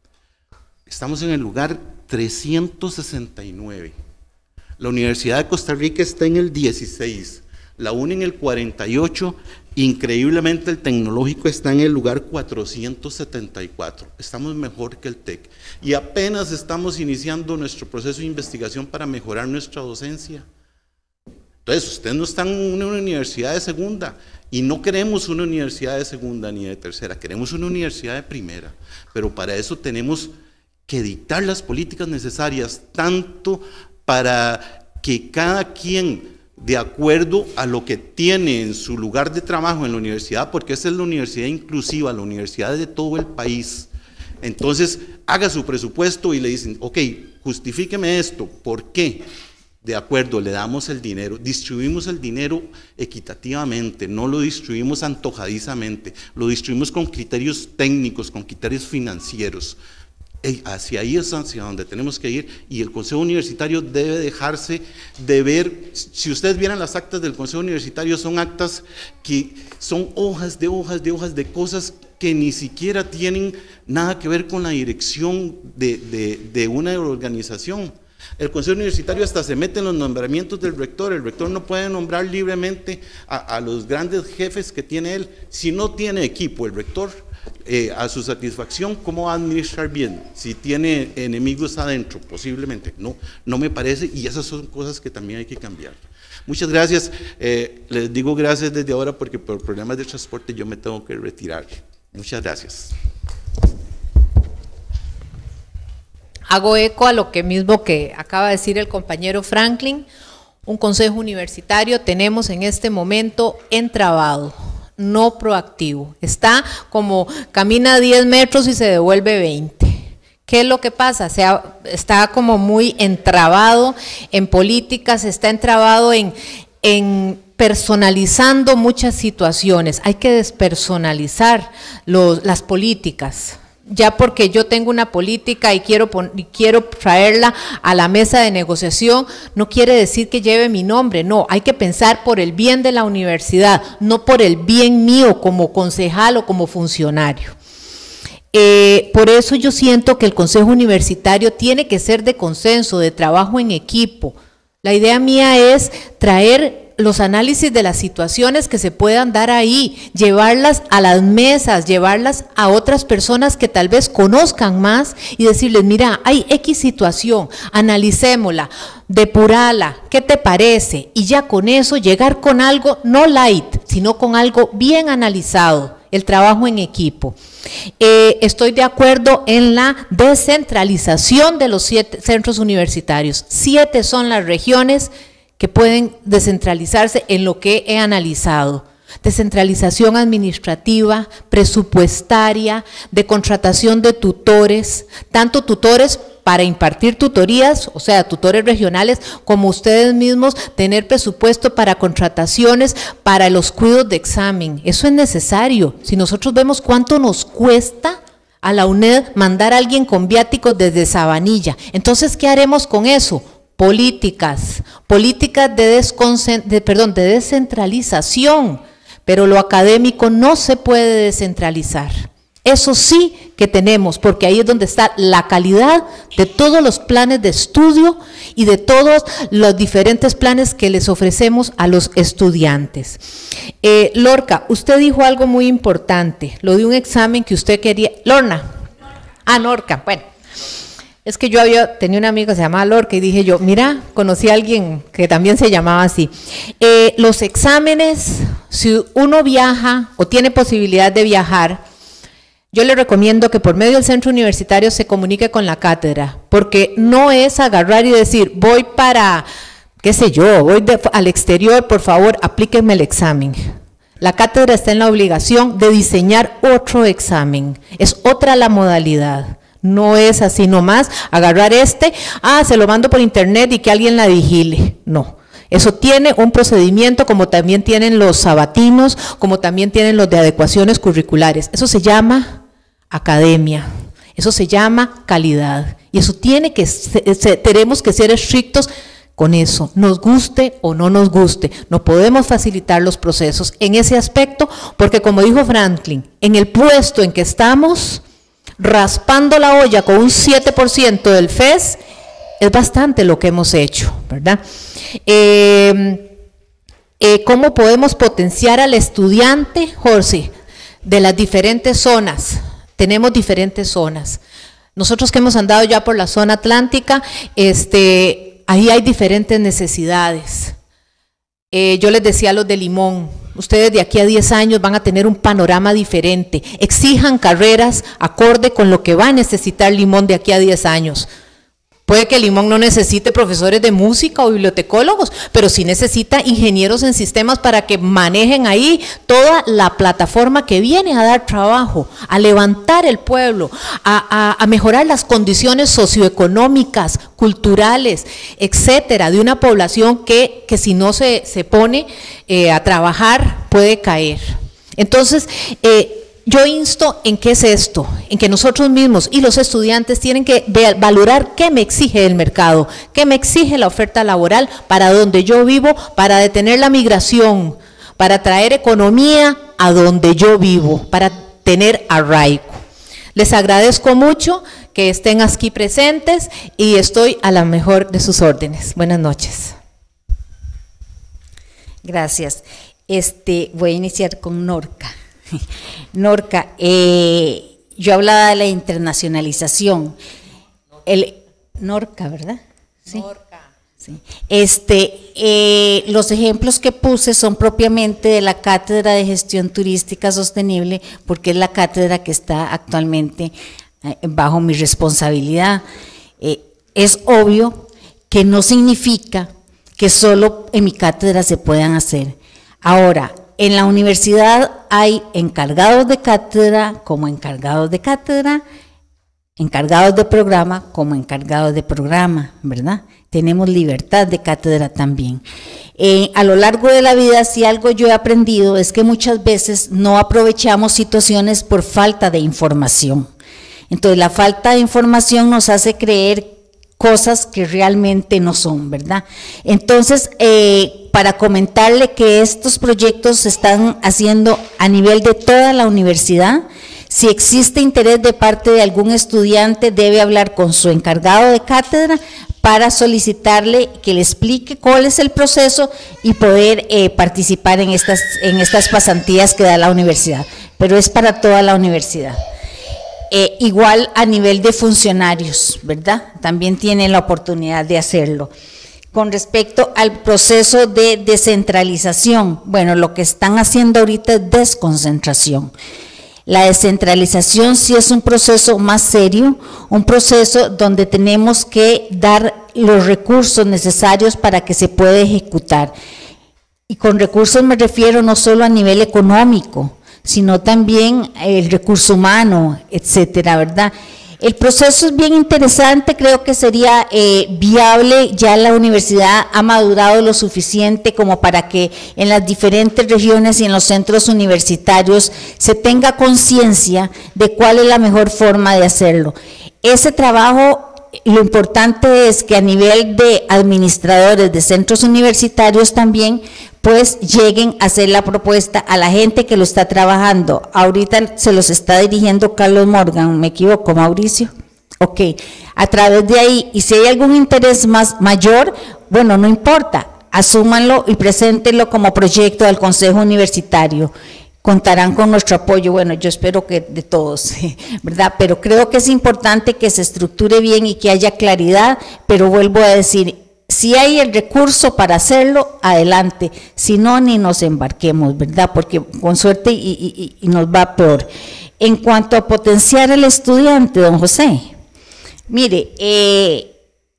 [SPEAKER 8] Estamos en el lugar trescientos sesenta y nueve. La Universidad de Costa Rica está en el dieciséis, la U N E en el cuarenta y ocho, increíblemente el Tecnológico está en el lugar cuatrocientos setenta y cuatro, estamos mejor que el TEC, y apenas estamos iniciando nuestro proceso de investigación para mejorar nuestra docencia. Entonces, ustedes no están en una universidad de segunda, y no queremos una universidad de segunda ni de tercera, queremos una universidad de primera, pero para eso tenemos que dictar las políticas necesarias, tanto para que cada quien, de acuerdo a lo que tiene en su lugar de trabajo en la universidad, porque esa es la universidad inclusiva, la universidad de todo el país, entonces haga su presupuesto y le dicen, ok, justifíqueme esto, ¿por qué? De acuerdo, le damos el dinero, distribuimos el dinero equitativamente, no lo distribuimos antojadizamente, lo distribuimos con criterios técnicos, con criterios financieros. Hacia ahí es hacia donde tenemos que ir, y el Consejo Universitario debe dejarse de ver. Si ustedes vieran las actas del Consejo Universitario, son actas que son hojas de hojas de hojas de cosas que ni siquiera tienen nada que ver con la dirección de, de, de una organización. El Consejo Universitario hasta se mete en los nombramientos del rector. El rector no puede nombrar libremente a, a los grandes jefes que tiene él si no tiene equipo. El rector, Eh, a su satisfacción, ¿cómo va a administrar bien? Si tiene enemigos adentro, posiblemente. No, no me parece, y esas son cosas que también hay que cambiar. Muchas gracias. Eh, les digo gracias desde ahora porque por problemas de transporte yo me tengo que retirar. Muchas gracias.
[SPEAKER 7] Hago eco a lo que mismo que acaba de decir el compañero Franklin. Un consejo universitario tenemos en este momento entrabado, no proactivo. Está como camina diez metros y se devuelve veinte. ¿Qué es lo que pasa? Se ha, está como muy entrabado en políticas, está entrabado en, en personalizando muchas situaciones. Hay que despersonalizar los, las políticas. Ya porque yo tengo una política y quiero, y quiero traerla a la mesa de negociación, no quiere decir que lleve mi nombre, no, hay que pensar por el bien de la universidad, no por el bien mío como concejal o como funcionario. Eh, por eso yo siento que el Consejo Universitario tiene que ser de consenso, de trabajo en equipo. La idea mía es traer los análisis de las situaciones que se puedan dar ahí, llevarlas a las mesas, llevarlas a otras personas que tal vez conozcan más y decirles, mira, hay X situación, analicémosla, depurala, ¿qué te parece? Y ya con eso llegar con algo no light, sino con algo bien analizado, el trabajo en equipo. Eh, estoy de acuerdo en la descentralización de los siete centros universitarios. Siete son las regiones que pueden descentralizarse en lo que he analizado. Descentralización administrativa, presupuestaria, de contratación de tutores, tanto tutores para impartir tutorías, o sea, tutores regionales, como ustedes mismos tener presupuesto para contrataciones, para los cuidados de examen. Eso es necesario. Si nosotros vemos cuánto nos cuesta a la UNED mandar a alguien con viáticos desde Sabanilla, entonces, ¿qué haremos con eso? Políticas, políticas de, de, perdón, de descentralización, pero lo académico no se puede descentralizar. Eso sí que tenemos, porque ahí es donde está la calidad de todos los planes de estudio y de todos los diferentes planes que les ofrecemos a los estudiantes. Eh, Lorca, usted dijo algo muy importante, lo de un examen que usted quería. Lorna, ah, Norca, bueno. Es que yo había tenido una amiga que se llamaba Lorca y dije yo, mira, conocí a alguien que también se llamaba así. Eh, los exámenes, si uno viaja o tiene posibilidad de viajar, yo le recomiendo que por medio del centro universitario se comunique con la cátedra, porque no es agarrar y decir, voy para, qué sé yo, voy de, al exterior, por favor, aplíquenme el examen. La cátedra está en la obligación de diseñar otro examen, es otra la modalidad. No es así nomás, agarrar este, ah, se lo mando por internet y que alguien la vigile. No, eso tiene un procedimiento como también tienen los sabatinos, como también tienen los de adecuaciones curriculares. Eso se llama academia, eso se llama calidad. Y eso tiene que, se, se, tenemos que ser estrictos con eso, nos guste o no nos guste. No podemos facilitar los procesos en ese aspecto, porque como dijo Franklin, en el puesto en que estamos, raspando la olla con un siete por ciento del F E S, es bastante lo que hemos hecho, ¿verdad? Eh, eh, ¿Cómo podemos potenciar al estudiante, Jorge, de las diferentes zonas? Tenemos diferentes zonas. Nosotros que hemos andado ya por la zona atlántica, este, ahí hay diferentes necesidades. Eh, yo les decía a los de Limón, ustedes de aquí a diez años van a tener un panorama diferente. Exijan carreras acorde con lo que va a necesitar Limón de aquí a diez años. Puede que Limón no necesite profesores de música o bibliotecólogos, pero sí necesita ingenieros en sistemas para que manejen ahí toda la plataforma que viene a dar trabajo, a levantar el pueblo, a, a, a mejorar las condiciones socioeconómicas, culturales, etcétera, de una población que, que si no se, se pone eh, a trabajar puede caer. Entonces, eh, yo insto en qué es esto, en que nosotros mismos y los estudiantes tienen que valorar qué me exige el mercado, qué me exige la oferta laboral para donde yo vivo, para detener la migración, para traer economía a donde yo vivo, para tener arraigo. Les agradezco mucho que estén aquí presentes y estoy a la mejor de sus órdenes. Buenas noches.
[SPEAKER 6] Gracias. Este, voy a iniciar con Norca. Norca, eh, yo hablaba de la internacionalización. El, Norca, ¿verdad? Sí. Norca. Sí. Este, eh, los ejemplos que puse son propiamente de la Cátedra de Gestión Turística Sostenible, porque es la cátedra que está actualmente eh, bajo mi responsabilidad. Eh, es obvio que no significa que solo en mi cátedra se puedan hacer. Ahora, en la universidad hay encargados de cátedra como encargados de cátedra encargados de programa como encargados de programa, ¿verdad? Tenemos libertad de cátedra también. Eh, a lo largo de la vida, si algo yo he aprendido es que muchas veces no aprovechamos situaciones por falta de información. Entonces, la falta de información nos hace creer cosas que realmente no son, ¿verdad? Entonces, eh, para comentarle que estos proyectos se están haciendo a nivel de toda la universidad. Si existe interés de parte de algún estudiante, debe hablar con su encargado de cátedra para solicitarle que le explique cuál es el proceso y poder eh, participar en estas, en estas pasantías que da la universidad, pero es para toda la universidad. Eh, igual a nivel de funcionarios, ¿verdad? También tienen la oportunidad de hacerlo. Con respecto al proceso de descentralización, bueno, lo que están haciendo ahorita es desconcentración. La descentralización sí es un proceso más serio, un proceso donde tenemos que dar los recursos necesarios para que se pueda ejecutar. Y con recursos me refiero no solo a nivel económico, sino también el recurso humano, etcétera, ¿verdad? El proceso es bien interesante, creo que sería eh, viable, ya la universidad ha madurado lo suficiente como para que en las diferentes regiones y en los centros universitarios se tenga conciencia de cuál es la mejor forma de hacerlo. Ese trabajo, lo importante es que a nivel de administradores de centros universitarios también, pues lleguen a hacer la propuesta a la gente que lo está trabajando. Ahorita se los está dirigiendo Carlos Morgan, ¿me equivoco, Mauricio? Ok, a través de ahí, y si hay algún interés más mayor, bueno, no importa, asúmanlo y preséntenlo como proyecto del Consejo Universitario. Contarán con nuestro apoyo, bueno, yo espero que de todos, ¿verdad? Pero creo que es importante que se estructure bien y que haya claridad, pero vuelvo a decir, si hay el recurso para hacerlo, adelante, si no, ni nos embarquemos, ¿verdad? Porque con suerte y, y, y nos va peor. En cuanto a potenciar al estudiante, don José, mire, eh,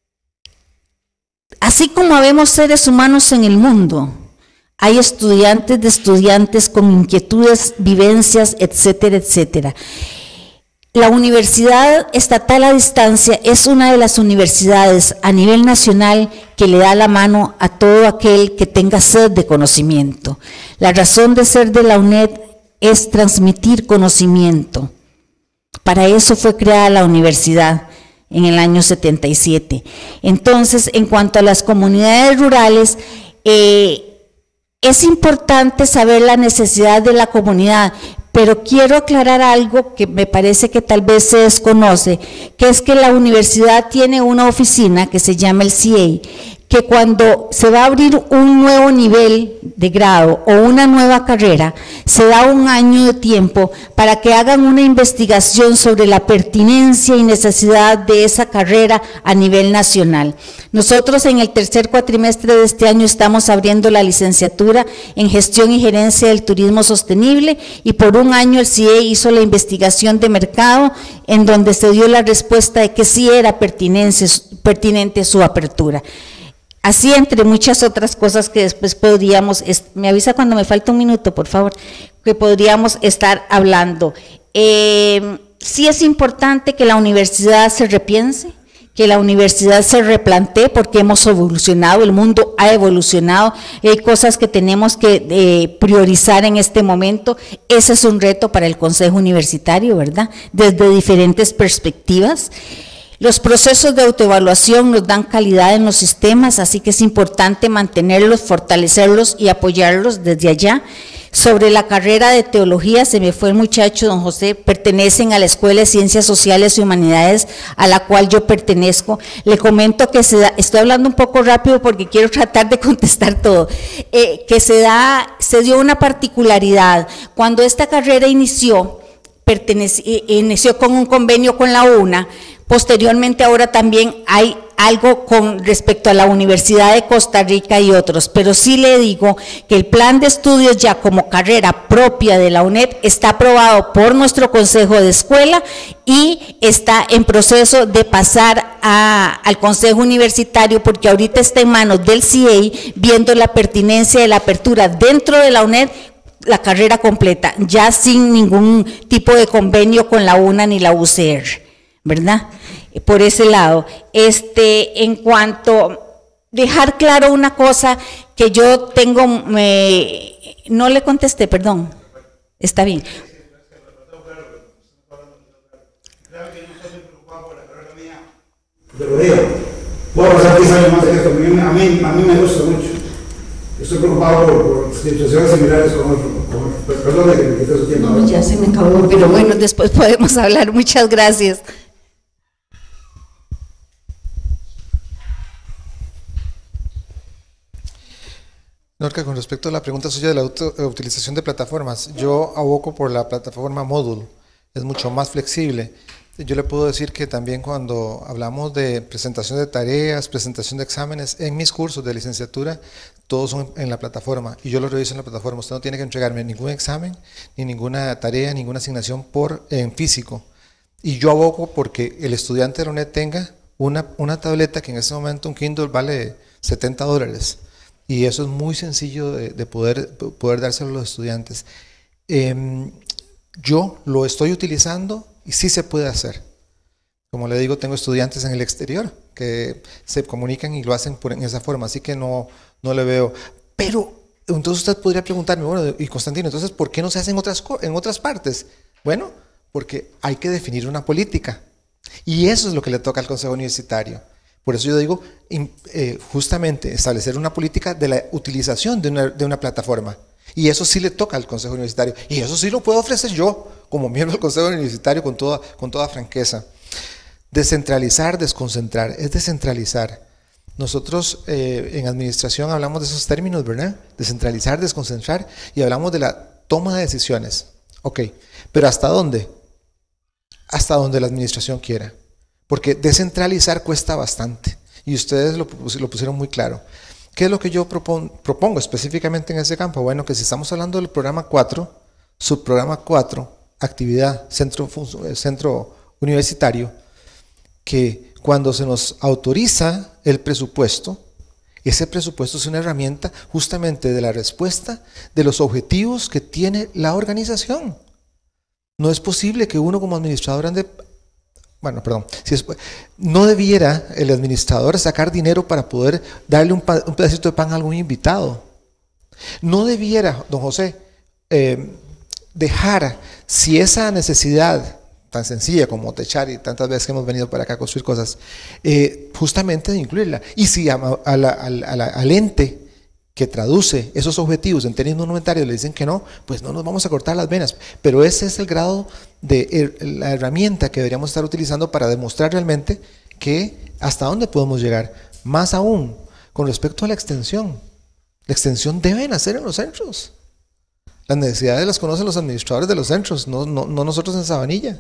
[SPEAKER 6] así como habemos seres humanos en el mundo, hay estudiantes de estudiantes con inquietudes, vivencias, etcétera, etcétera. La Universidad Estatal a Distancia es una de las universidades a nivel nacional que le da la mano a todo aquel que tenga sed de conocimiento. La razón de ser de la UNED es transmitir conocimiento. Para eso fue creada la universidad en el año setenta y siete. Entonces, en cuanto a las comunidades rurales, eh, es importante saber la necesidad de la comunidad, pero quiero aclarar algo que me parece que tal vez se desconoce, que es que la universidad tiene una oficina que se llama el C A, que cuando se va a abrir un nuevo nivel de grado o una nueva carrera, se da un año de tiempo para que hagan una investigación sobre la pertinencia y necesidad de esa carrera a nivel nacional. Nosotros en el tercer cuatrimestre de este año estamos abriendo la licenciatura en Gestión y Gerencia del Turismo Sostenible y por un año el C A hizo la investigación de mercado en donde se dio la respuesta de que sí era pertinente, pertinente su apertura. Así entre muchas otras cosas que después podríamos, me avisa cuando me falta un minuto, por favor, que podríamos estar hablando. Eh, sí es importante que la universidad se repiense, que la universidad se replantee porque hemos evolucionado, el mundo ha evolucionado, hay cosas que tenemos que eh, priorizar en este momento. Ese es un reto para el Consejo Universitario, ¿verdad? Desde diferentes perspectivas. Los procesos de autoevaluación nos dan calidad en los sistemas, así que es importante mantenerlos, fortalecerlos y apoyarlos desde allá. Sobre la carrera de teología, se me fue el muchacho, don José, pertenecen a la Escuela de Ciencias Sociales y Humanidades, a la cual yo pertenezco. Le comento que se da, estoy hablando un poco rápido porque quiero tratar de contestar todo, eh, que se da, se dio una particularidad. Cuando esta carrera inició, pertenece, inició con un convenio con la UNA. Posteriormente ahora también hay algo con respecto a la Universidad de Costa Rica y otros, pero sí le digo que el plan de estudios ya como carrera propia de la UNED está aprobado por nuestro Consejo de Escuela y está en proceso de pasar a, al Consejo Universitario porque ahorita está en manos del C A viendo la pertinencia de la apertura dentro de la UNED, la carrera completa, ya sin ningún tipo de convenio con la UNA ni la U C R. ¿verdad? Por ese lado. Este, en cuanto, dejar claro una cosa que yo tengo, me, no le contesté, perdón, está bien.
[SPEAKER 11] Te lo digo, puedo pasar diez años más en esto, a mí, a mí, a mí me gusta mucho. Estoy preocupado por, por situaciones similares con otros. Perdón que me quité su tiempo.
[SPEAKER 6] No, ya se me acabó, pero bueno, después podemos hablar. Muchas gracias.
[SPEAKER 5] Norca, con respecto a la pregunta suya de la auto, utilización de plataformas, yo aboco por la plataforma Moodle, es mucho más flexible. Yo le puedo decir que también cuando hablamos de presentación de tareas, presentación de exámenes, en mis cursos de licenciatura, todos son en la plataforma y yo los reviso en la plataforma. Usted no tiene que entregarme ningún examen, ni ninguna tarea, ninguna asignación por, en físico. Y yo aboco porque el estudiante de la UNED tenga una, una tableta que en ese momento un Kindle vale setenta dólares. Y eso es muy sencillo de, de poder, poder dárselo a los estudiantes. Eh, yo lo estoy utilizando y sí se puede hacer. Como le digo, tengo estudiantes en el exterior que se comunican y lo hacen por, en esa forma, así que no, no le veo. Pero, entonces usted podría preguntarme, bueno, y Constantino, entonces, ¿por qué no se hace en otras, en otras partes? Bueno, porque hay que definir una política. Y eso es lo que le toca al Consejo Universitario. Por eso yo digo, eh, justamente, establecer una política de la utilización de una, de una plataforma. Y eso sí le toca al Consejo Universitario. Y eso sí lo puedo ofrecer yo, como miembro del Consejo Universitario, con toda, con toda franqueza. Descentralizar, desconcentrar, es descentralizar. Nosotros eh, en administración hablamos de esos términos, ¿verdad? Descentralizar, desconcentrar, y hablamos de la toma de decisiones. Ok, pero ¿hasta dónde? Hasta donde la administración quiera. Porque descentralizar cuesta bastante. Y ustedes lo, lo pusieron muy claro. ¿Qué es lo que yo propon, propongo específicamente en ese campo? Bueno, que si estamos hablando del programa cuatro, subprograma cuatro, actividad, centro, centro universitario, que cuando se nos autoriza el presupuesto, ese presupuesto es una herramienta justamente de la respuesta de los objetivos que tiene la organización. No es posible que uno como administrador ande... Bueno, perdón, si es, no debiera el administrador sacar dinero para poder darle un, pa, un pedacito de pan a algún invitado. No debiera, don José, eh, dejar, si esa necesidad tan sencilla como techar y tantas veces que hemos venido para acá a construir cosas, eh, justamente de incluirla. Y si a, a la, a la, a la, al ente que traduce esos objetivos en términos monetorios le dicen que no, pues no nos vamos a cortar las venas. Pero ese es el grado de la herramienta que deberíamos estar utilizando para demostrar realmente que hasta dónde podemos llegar. Más aún, con respecto a la extensión. La extensión debe nacer en los centros. Las necesidades las conocen los administradores de los centros, no, no, no nosotros en Sabanilla.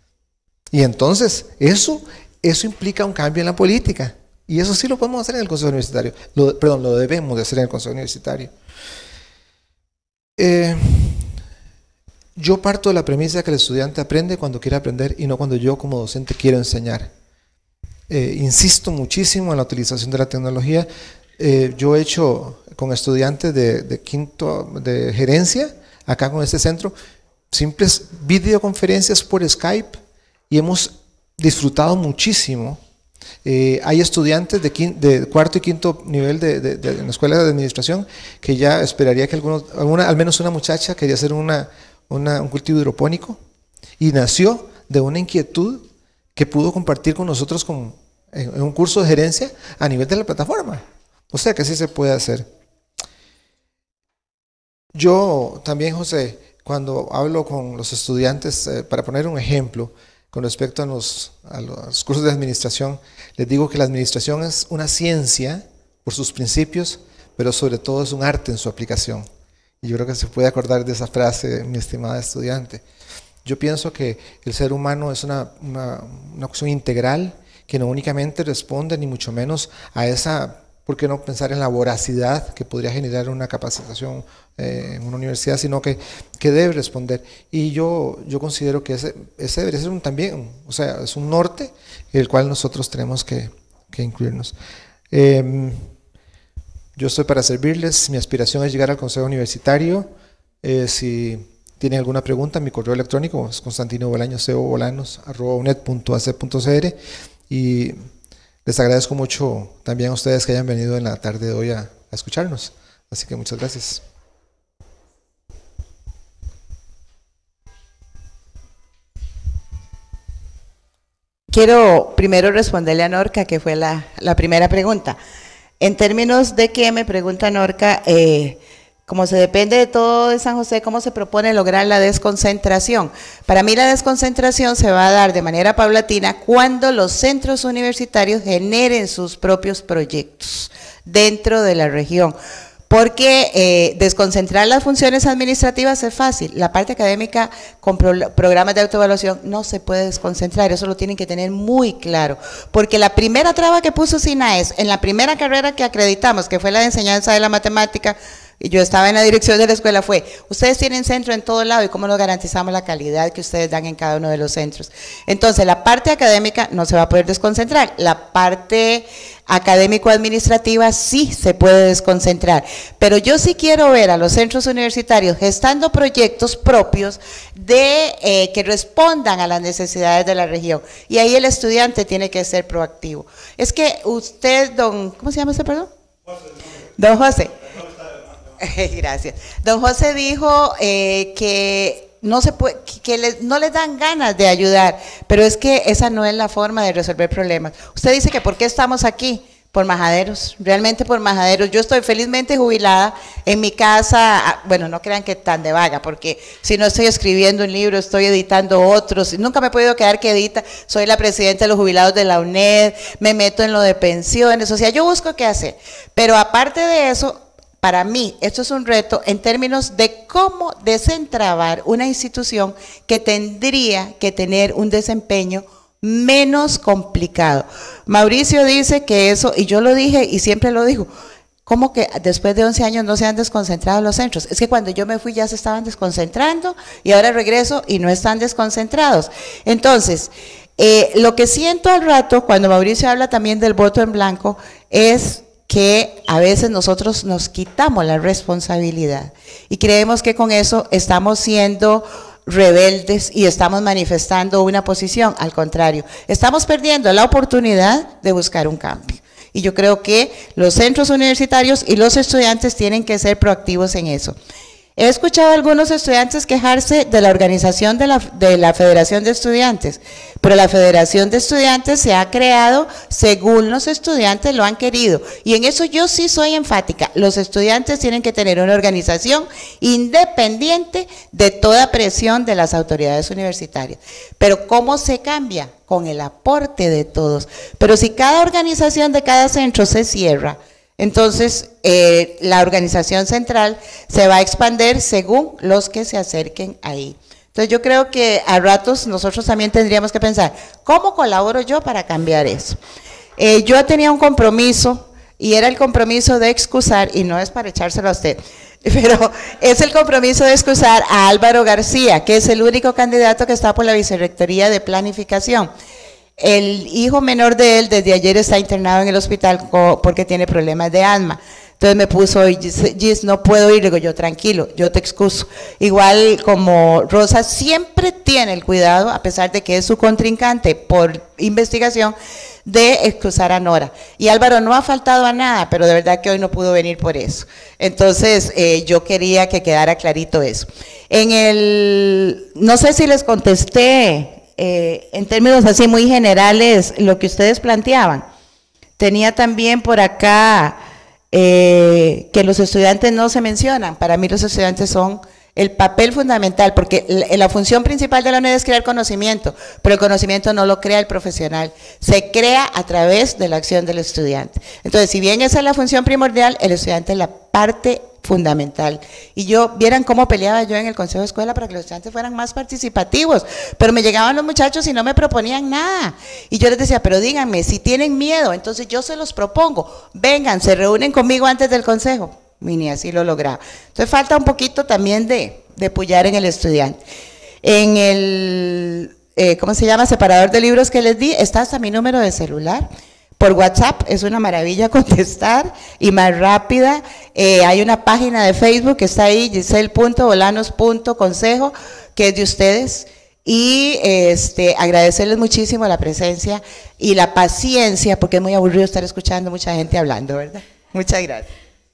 [SPEAKER 5] Y entonces, eso, eso implica un cambio en la política. Y eso sí lo podemos hacer en el Consejo Universitario. Lo, perdón, lo debemos de hacer en el Consejo Universitario. Eh, yo parto de la premisa que el estudiante aprende cuando quiere aprender y no cuando yo como docente quiero enseñar. Eh, insisto muchísimo en la utilización de la tecnología. Eh, yo he hecho con estudiantes de, de quinto de gerencia, acá con este centro, simples videoconferencias por Skype y hemos disfrutado muchísimo. Eh, hay estudiantes de, quinto, de cuarto y quinto nivel de, de, de, de la escuela de administración que ya esperaría que algunos, alguna, al menos una muchacha quería hacer una, una, un cultivo hidropónico y nació de una inquietud que pudo compartir con nosotros con, en, en un curso de gerencia a nivel de la plataforma. O sea que sí se puede hacer. Yo también, José, cuando hablo con los estudiantes, eh, para poner un ejemplo, con respecto a los, a los cursos de administración, les digo que la administración es una ciencia por sus principios, pero sobre todo es un arte en su aplicación. Y yo creo que se puede acordar de esa frase, mi estimada estudiante. Yo pienso que el ser humano es una, una, una cuestión integral que no únicamente responde, ni mucho menos a esa, ¿por qué no pensar en la voracidad que podría generar una capacitación eh, en una universidad, sino que, que debe responder? Y yo, yo considero que ese, ese debería ser un, también, o sea, es un norte el cual nosotros tenemos que, que incluirnos. Eh, yo estoy para servirles, mi aspiración es llegar al Consejo Universitario. Eh, si tienen alguna pregunta, mi correo electrónico es constantino bolaños, co bolanos, arroba unet punto a c punto c r, y les agradezco mucho también a ustedes que hayan venido en la tarde de hoy a, a escucharnos. Así que muchas gracias.
[SPEAKER 4] Quiero primero responderle a Norca, que fue la, la primera pregunta. En términos de que me pregunta Norca, eh, como se depende de todo de San José, ¿cómo se propone lograr la desconcentración? Para mí la desconcentración se va a dar de manera paulatina cuando los centros universitarios generen sus propios proyectos dentro de la región. Porque eh, desconcentrar las funciones administrativas es fácil. La parte académica con pro, programas de autoevaluación no se puede desconcentrar, eso lo tienen que tener muy claro. Porque la primera traba que puso SINAES en la primera carrera que acreditamos, que fue la de enseñanza de la matemática, y yo estaba en la dirección de la escuela, fue, ustedes tienen centro en todo lado y cómo nos garantizamos la calidad que ustedes dan en cada uno de los centros. Entonces, la parte académica no se va a poder desconcentrar, la parte académico-administrativa sí se puede desconcentrar, pero yo sí quiero ver a los centros universitarios gestando proyectos propios de eh, que respondan a las necesidades de la región, y ahí el estudiante tiene que ser proactivo. Es que usted, don, ¿cómo se llama usted, perdón? Don José. Gracias. Don José dijo eh, que no se puede, que les, no les dan ganas de ayudar, pero es que esa no es la forma de resolver problemas. Usted dice que ¿por qué estamos aquí? Por majaderos, realmente por majaderos. Yo estoy felizmente jubilada en mi casa, bueno, no crean que tan de vaga, porque si no estoy escribiendo un libro, estoy editando otros, nunca me he podido quedar que edita, soy la presidenta de los jubilados de la UNED, me meto en lo de pensiones, o sea, yo busco qué hacer, pero aparte de eso, para mí, esto es un reto en términos de cómo desentrabar una institución que tendría que tener un desempeño menos complicado. Mauricio dice que eso, y yo lo dije y siempre lo digo, ¿cómo que después de once años no se han desconcentrado los centros? Es que cuando yo me fui ya se estaban desconcentrando y ahora regreso y no están desconcentrados. Entonces, eh, lo que siento al rato, cuando Mauricio habla también del voto en blanco, es que a veces nosotros nos quitamos la responsabilidad y creemos que con eso estamos siendo rebeldes y estamos manifestando una posición. Al contrario, estamos perdiendo la oportunidad de buscar un cambio. Y yo creo que los centros universitarios y los estudiantes tienen que ser proactivos en eso. He escuchado a algunos estudiantes quejarse de la organización de la, de la Federación de Estudiantes, pero la Federación de Estudiantes se ha creado según los estudiantes lo han querido, y en eso yo sí soy enfática. Los estudiantes tienen que tener una organización independiente de toda presión de las autoridades universitarias. Pero ¿cómo se cambia? Con el aporte de todos. Pero si cada organización de cada centro se cierra, entonces eh, la organización central se va a expandir según los que se acerquen ahí. Entonces yo creo que a ratos nosotros también tendríamos que pensar, ¿cómo colaboro yo para cambiar eso? Eh, yo tenía un compromiso y era el compromiso de excusar, y no es para echárselo a usted, pero es el compromiso de excusar a Álvaro García, que es el único candidato que está por la Vicerrectoría de Planificación. El hijo menor de él desde ayer está internado en el hospital porque tiene problemas de asma. Entonces me puso, Gis, no puedo ir. Le digo yo, tranquilo, yo te excuso. Igual como Rosa siempre tiene el cuidado, a pesar de que es su contrincante por investigación, de excusar a Nora. Y Álvaro no ha faltado a nada, pero de verdad que hoy no pudo venir por eso. Entonces eh, yo quería que quedara clarito eso. En el, no sé si les contesté, Eh, en términos así muy generales, lo que ustedes planteaban. Tenía también por acá eh, que los estudiantes no se mencionan. Para mí los estudiantes son el papel fundamental, porque la, la función principal de la UNED es crear conocimiento, pero el conocimiento no lo crea el profesional, se crea a través de la acción del estudiante. Entonces, si bien esa es la función primordial, el estudiante es la parte fundamental. Y yo, vieran cómo peleaba yo en el consejo de escuela para que los estudiantes fueran más participativos, pero me llegaban los muchachos y no me proponían nada, y yo les decía, pero díganme, si tienen miedo, entonces yo se los propongo, vengan, se reúnen conmigo antes del consejo, y ni así lo lograba. Entonces falta un poquito también de, de puyar en el estudiante. En el, eh, ¿cómo se llama? Separador de libros que les di, está hasta mi número de celular, Por WhatsApp es una maravilla contestar y más rápida. Eh, hay una página de Facebook que está ahí, giselle punto bolanos punto consejo, que es de ustedes. Y este, agradecerles muchísimo la presencia y la paciencia, porque es muy aburrido estar escuchando mucha gente hablando, ¿verdad? Muchas gracias.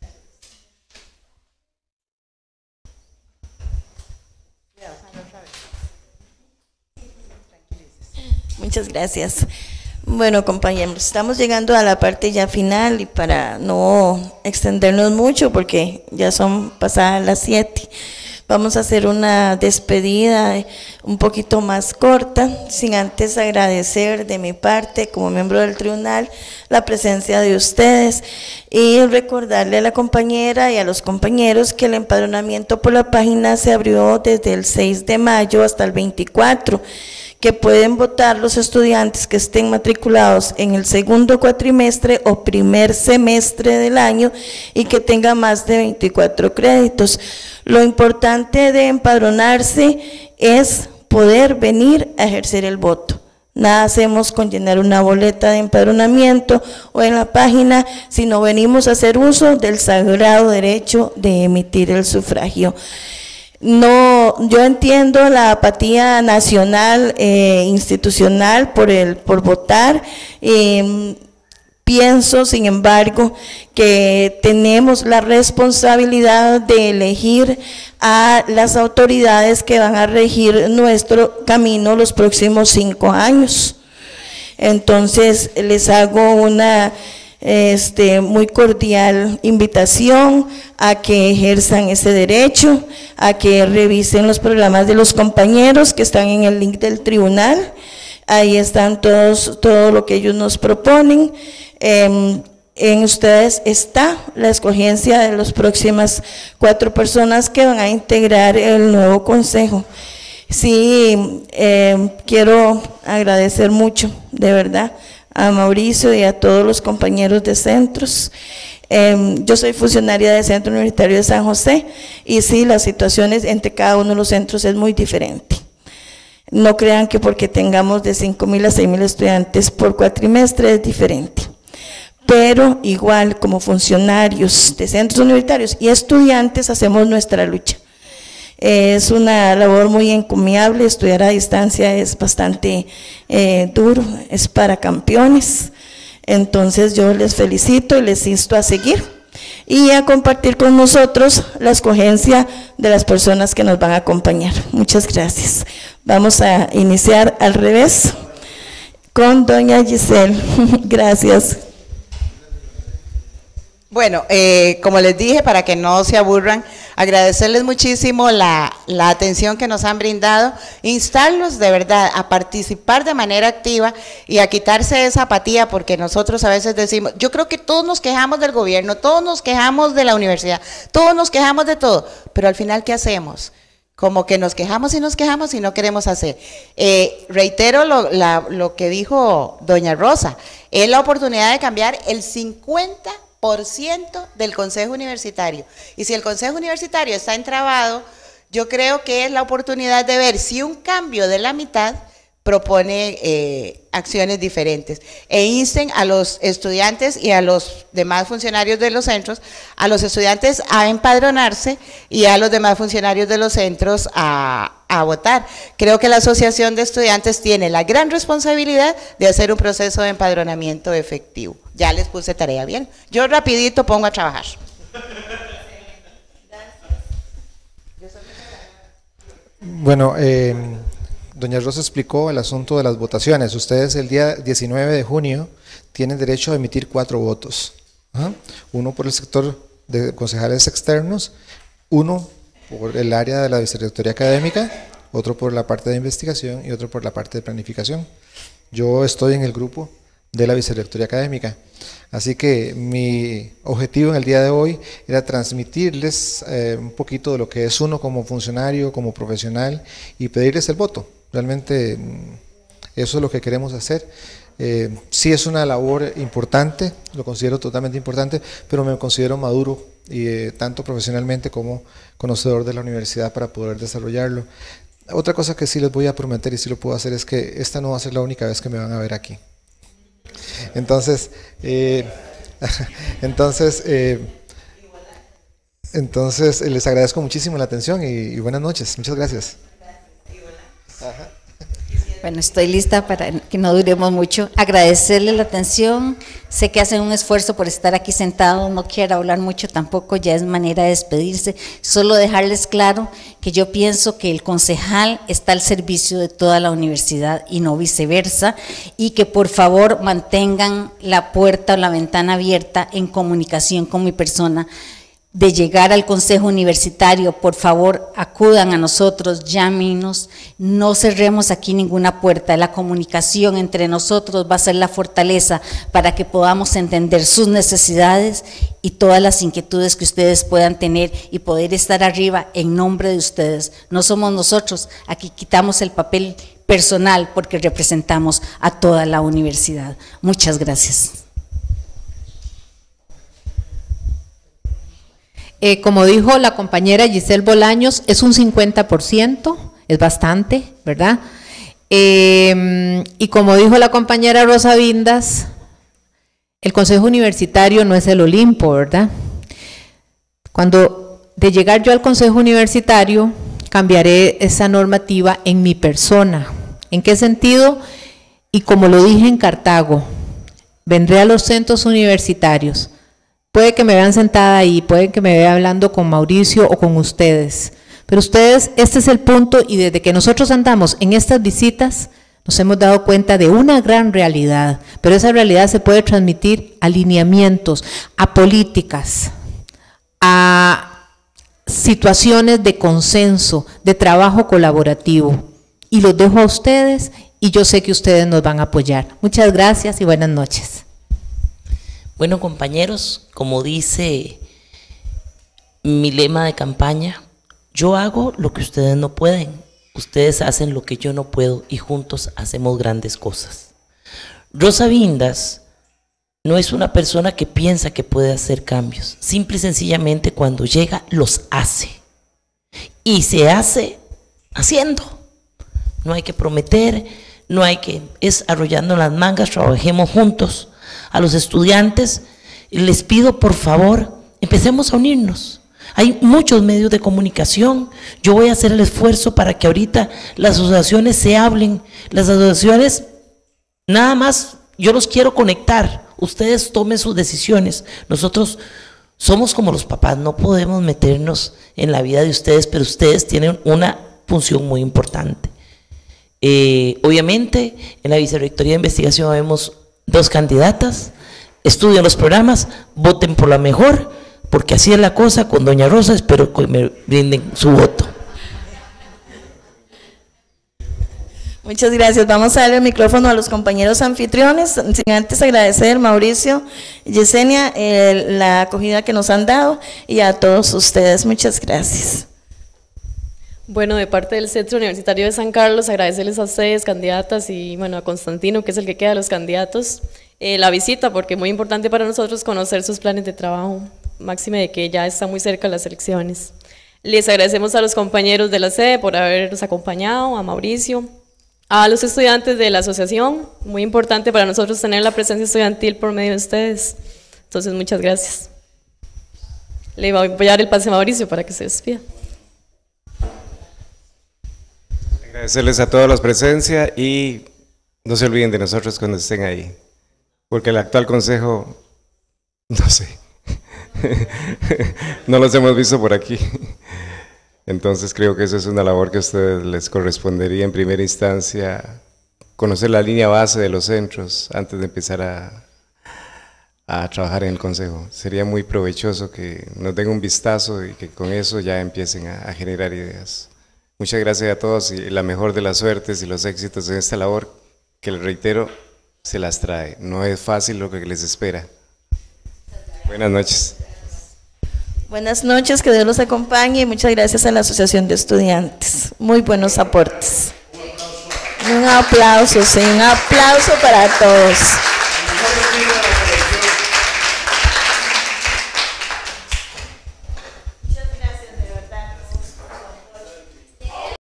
[SPEAKER 2] Muchas gracias. Bueno, compañeros, estamos llegando a la parte ya final y para no extendernos mucho, porque ya son pasadas las siete, vamos a hacer una despedida un poquito más corta, sin antes agradecer de mi parte, como miembro del tribunal, la presencia de ustedes y recordarle a la compañera y a los compañeros que el empadronamiento por la página se abrió desde el seis de mayo hasta el veinticuatro, que pueden votar los estudiantes que estén matriculados en el segundo cuatrimestre o primer semestre del año y que tengan más de veinticuatro créditos. Lo importante de empadronarse es poder venir a ejercer el voto. Nada hacemos con llenar una boleta de empadronamiento o en la página, sino venimos a hacer uso del sagrado derecho de emitir el sufragio. No, yo entiendo la apatía nacional e institucional por el por votar. Eh, pienso, sin embargo, que tenemos la responsabilidad de elegir a las autoridades que van a regir nuestro camino los próximos cinco años. Entonces, les hago una Este, muy cordial invitación a que ejerzan ese derecho, a que revisen los programas de los compañeros que están en el link del tribunal. Ahí están todos, todo lo que ellos nos proponen. Eh, en ustedes está la escogencia de las próximas cuatro personas que van a integrar el nuevo consejo. Sí, eh, quiero agradecer mucho, de verdad, a Mauricio y a todos los compañeros de centros. Eh, yo soy funcionaria del Centro Universitario de San José y sí, las situaciones entre cada uno de los centros es muy diferente. No crean que porque tengamos de cinco mil a seis mil estudiantes por cuatrimestre es diferente. Pero igual, como funcionarios de centros universitarios y estudiantes, hacemos nuestra lucha. Es una labor muy encomiable, estudiar a distancia es bastante eh, duro, es para campeones. Entonces yo les felicito y les insto a seguir y a compartir con nosotros la escogencia de las personas que nos van a acompañar. Muchas gracias. Vamos a iniciar al revés con doña Giselle. Gracias.
[SPEAKER 4] Bueno, eh, como les dije, para que no se aburran, agradecerles muchísimo la, la atención que nos han brindado, instarlos de verdad a participar de manera activa y a quitarse esa apatía, porque nosotros a veces decimos, yo creo que todos nos quejamos del gobierno, todos nos quejamos de la universidad, todos nos quejamos de todo, pero al final, ¿qué hacemos? Como que nos quejamos y nos quejamos y no queremos hacer. Eh, reitero lo, la, lo que dijo doña Rosa, es la oportunidad de cambiar el cincuenta por ciento del Consejo Universitario. Y si el Consejo Universitario está entrabado, yo creo que es la oportunidad de ver si un cambio de la mitad propone eh, acciones diferentes. E insten a los estudiantes y a los demás funcionarios de los centros, a los estudiantes a empadronarse y a los demás funcionarios de los centros a, a votar. Creo que la Asociación de Estudiantes tiene la gran responsabilidad de hacer un proceso de empadronamiento efectivo. Ya les puse tarea, bien. Yo rapidito pongo a trabajar.
[SPEAKER 5] Bueno, eh, doña Rosa explicó el asunto de las votaciones. Ustedes el día diecinueve de junio tienen derecho a emitir cuatro votos. ¿Ah? Uno por el sector de concejales externos, uno por el área de la vicerrectoría académica, otro por la parte de investigación y otro por la parte de planificación. Yo estoy en el grupo de la vicerrectoría académica. Así que mi objetivo en el día de hoy era transmitirles eh, un poquito de lo que es uno como funcionario, como profesional y pedirles el voto. Realmente eso es lo que queremos hacer. Eh, sí es una labor importante, lo considero totalmente importante, pero me considero maduro y eh, tanto profesionalmente como conocedor de la universidad para poder desarrollarlo. Otra cosa que sí les voy a prometer y sí lo puedo hacer es que esta no va a ser la única vez que me van a ver aquí. Entonces, eh, entonces, eh, entonces eh, les agradezco muchísimo la atención y, y buenas noches. Muchas gracias. Ajá.
[SPEAKER 6] Bueno, estoy lista para que no duremos mucho. Agradecerle la atención. Sé que hacen un esfuerzo por estar aquí sentados. No quiero hablar mucho tampoco, ya es manera de despedirse. Solo dejarles claro que yo pienso que el concejal está al servicio de toda la universidad y no viceversa. Y que por favor mantengan la puerta o la ventana abierta en comunicación con mi persona. De llegar al Consejo Universitario, por favor, acudan a nosotros, llámenos, no cerremos aquí ninguna puerta. La comunicación entre nosotros va a ser la fortaleza para que podamos entender sus necesidades y todas las inquietudes que ustedes puedan tener y poder estar arriba en nombre de ustedes. No somos nosotros, aquí quitamos el papel personal porque representamos a toda la universidad. Muchas gracias.
[SPEAKER 7] Eh, como dijo la compañera Giselle Bolaños, es un cincuenta por ciento, es bastante, ¿verdad? Eh, y como dijo la compañera Rosa Vindas, el Consejo Universitario no es el Olimpo, ¿verdad? Cuando de llegar yo al Consejo Universitario, cambiaré esa normativa en mi persona. ¿En qué sentido? Y como lo dije en Cartago, vendré a los centros universitarios. Puede que me vean sentada ahí, puede que me vean hablando con Mauricio o con ustedes, pero ustedes, este es el punto, y desde que nosotros andamos en estas visitas, nos hemos dado cuenta de una gran realidad, pero esa realidad se puede transmitir a lineamientos, a políticas, a situaciones de consenso, de trabajo colaborativo, y los dejo a ustedes, y yo sé que ustedes nos van a apoyar. Muchas gracias y buenas noches.
[SPEAKER 9] Bueno, compañeros, como dice mi lema de campaña, yo hago lo que ustedes no pueden, ustedes hacen lo que yo no puedo y juntos hacemos grandes cosas. Rosa Vindas no es una persona que piensa que puede hacer cambios, simple y sencillamente cuando llega los hace. Y se hace haciendo. No hay que prometer, no hay que, es arrollando las mangas, trabajemos juntos. A los estudiantes les pido por favor, empecemos a unirnos. Hay muchos medios de comunicación, yo voy a hacer el esfuerzo para que ahorita las asociaciones se hablen, las asociaciones nada más, yo los quiero conectar, ustedes tomen sus decisiones, nosotros somos como los papás, no podemos meternos en la vida de ustedes, pero ustedes tienen una función muy importante. Eh, obviamente en la Vicerrectoría de Investigación vemos dos candidatas, estudien los programas, voten por la mejor, porque así es la cosa con doña Rosa, espero que me brinden su voto.
[SPEAKER 2] Muchas gracias. Vamos a darle el micrófono a los compañeros anfitriones, sin antes agradecer, Mauricio y Yesenia, eh, la acogida que nos han dado y a todos ustedes. Muchas gracias.
[SPEAKER 1] Bueno, de parte del Centro Universitario de San Carlos, agradecerles a ustedes, candidatas, y bueno, a Constantino, que es el que queda de los candidatos, eh, la visita, porque es muy importante para nosotros conocer sus planes de trabajo, máxime de que ya están muy cerca las elecciones. Les agradecemos a los compañeros de la sede por habernos acompañado, a Mauricio, a los estudiantes de la asociación, muy importante para nosotros tener la presencia estudiantil por medio de ustedes, entonces muchas gracias. Le voy a apoyar el pase a Mauricio para que se despida.
[SPEAKER 3] Agradecerles a todos la presencia y no se olviden de nosotros cuando estén ahí, porque el actual consejo, no sé, no los hemos visto por aquí, entonces creo que eso es una labor que a ustedes les correspondería en primera instancia, conocer la línea base de los centros antes de empezar a, a trabajar en el consejo. Sería muy provechoso que nos den un vistazo y que con eso ya empiecen a, a generar ideas. Muchas gracias a todos y la mejor de las suertes y los éxitos en esta labor que, les reitero, se las trae. No es fácil lo que les espera. Buenas noches.
[SPEAKER 2] Buenas noches, que Dios los acompañe y muchas gracias a la Asociación de Estudiantes. Muy buenos aportes. Un aplauso, sí, un aplauso para todos.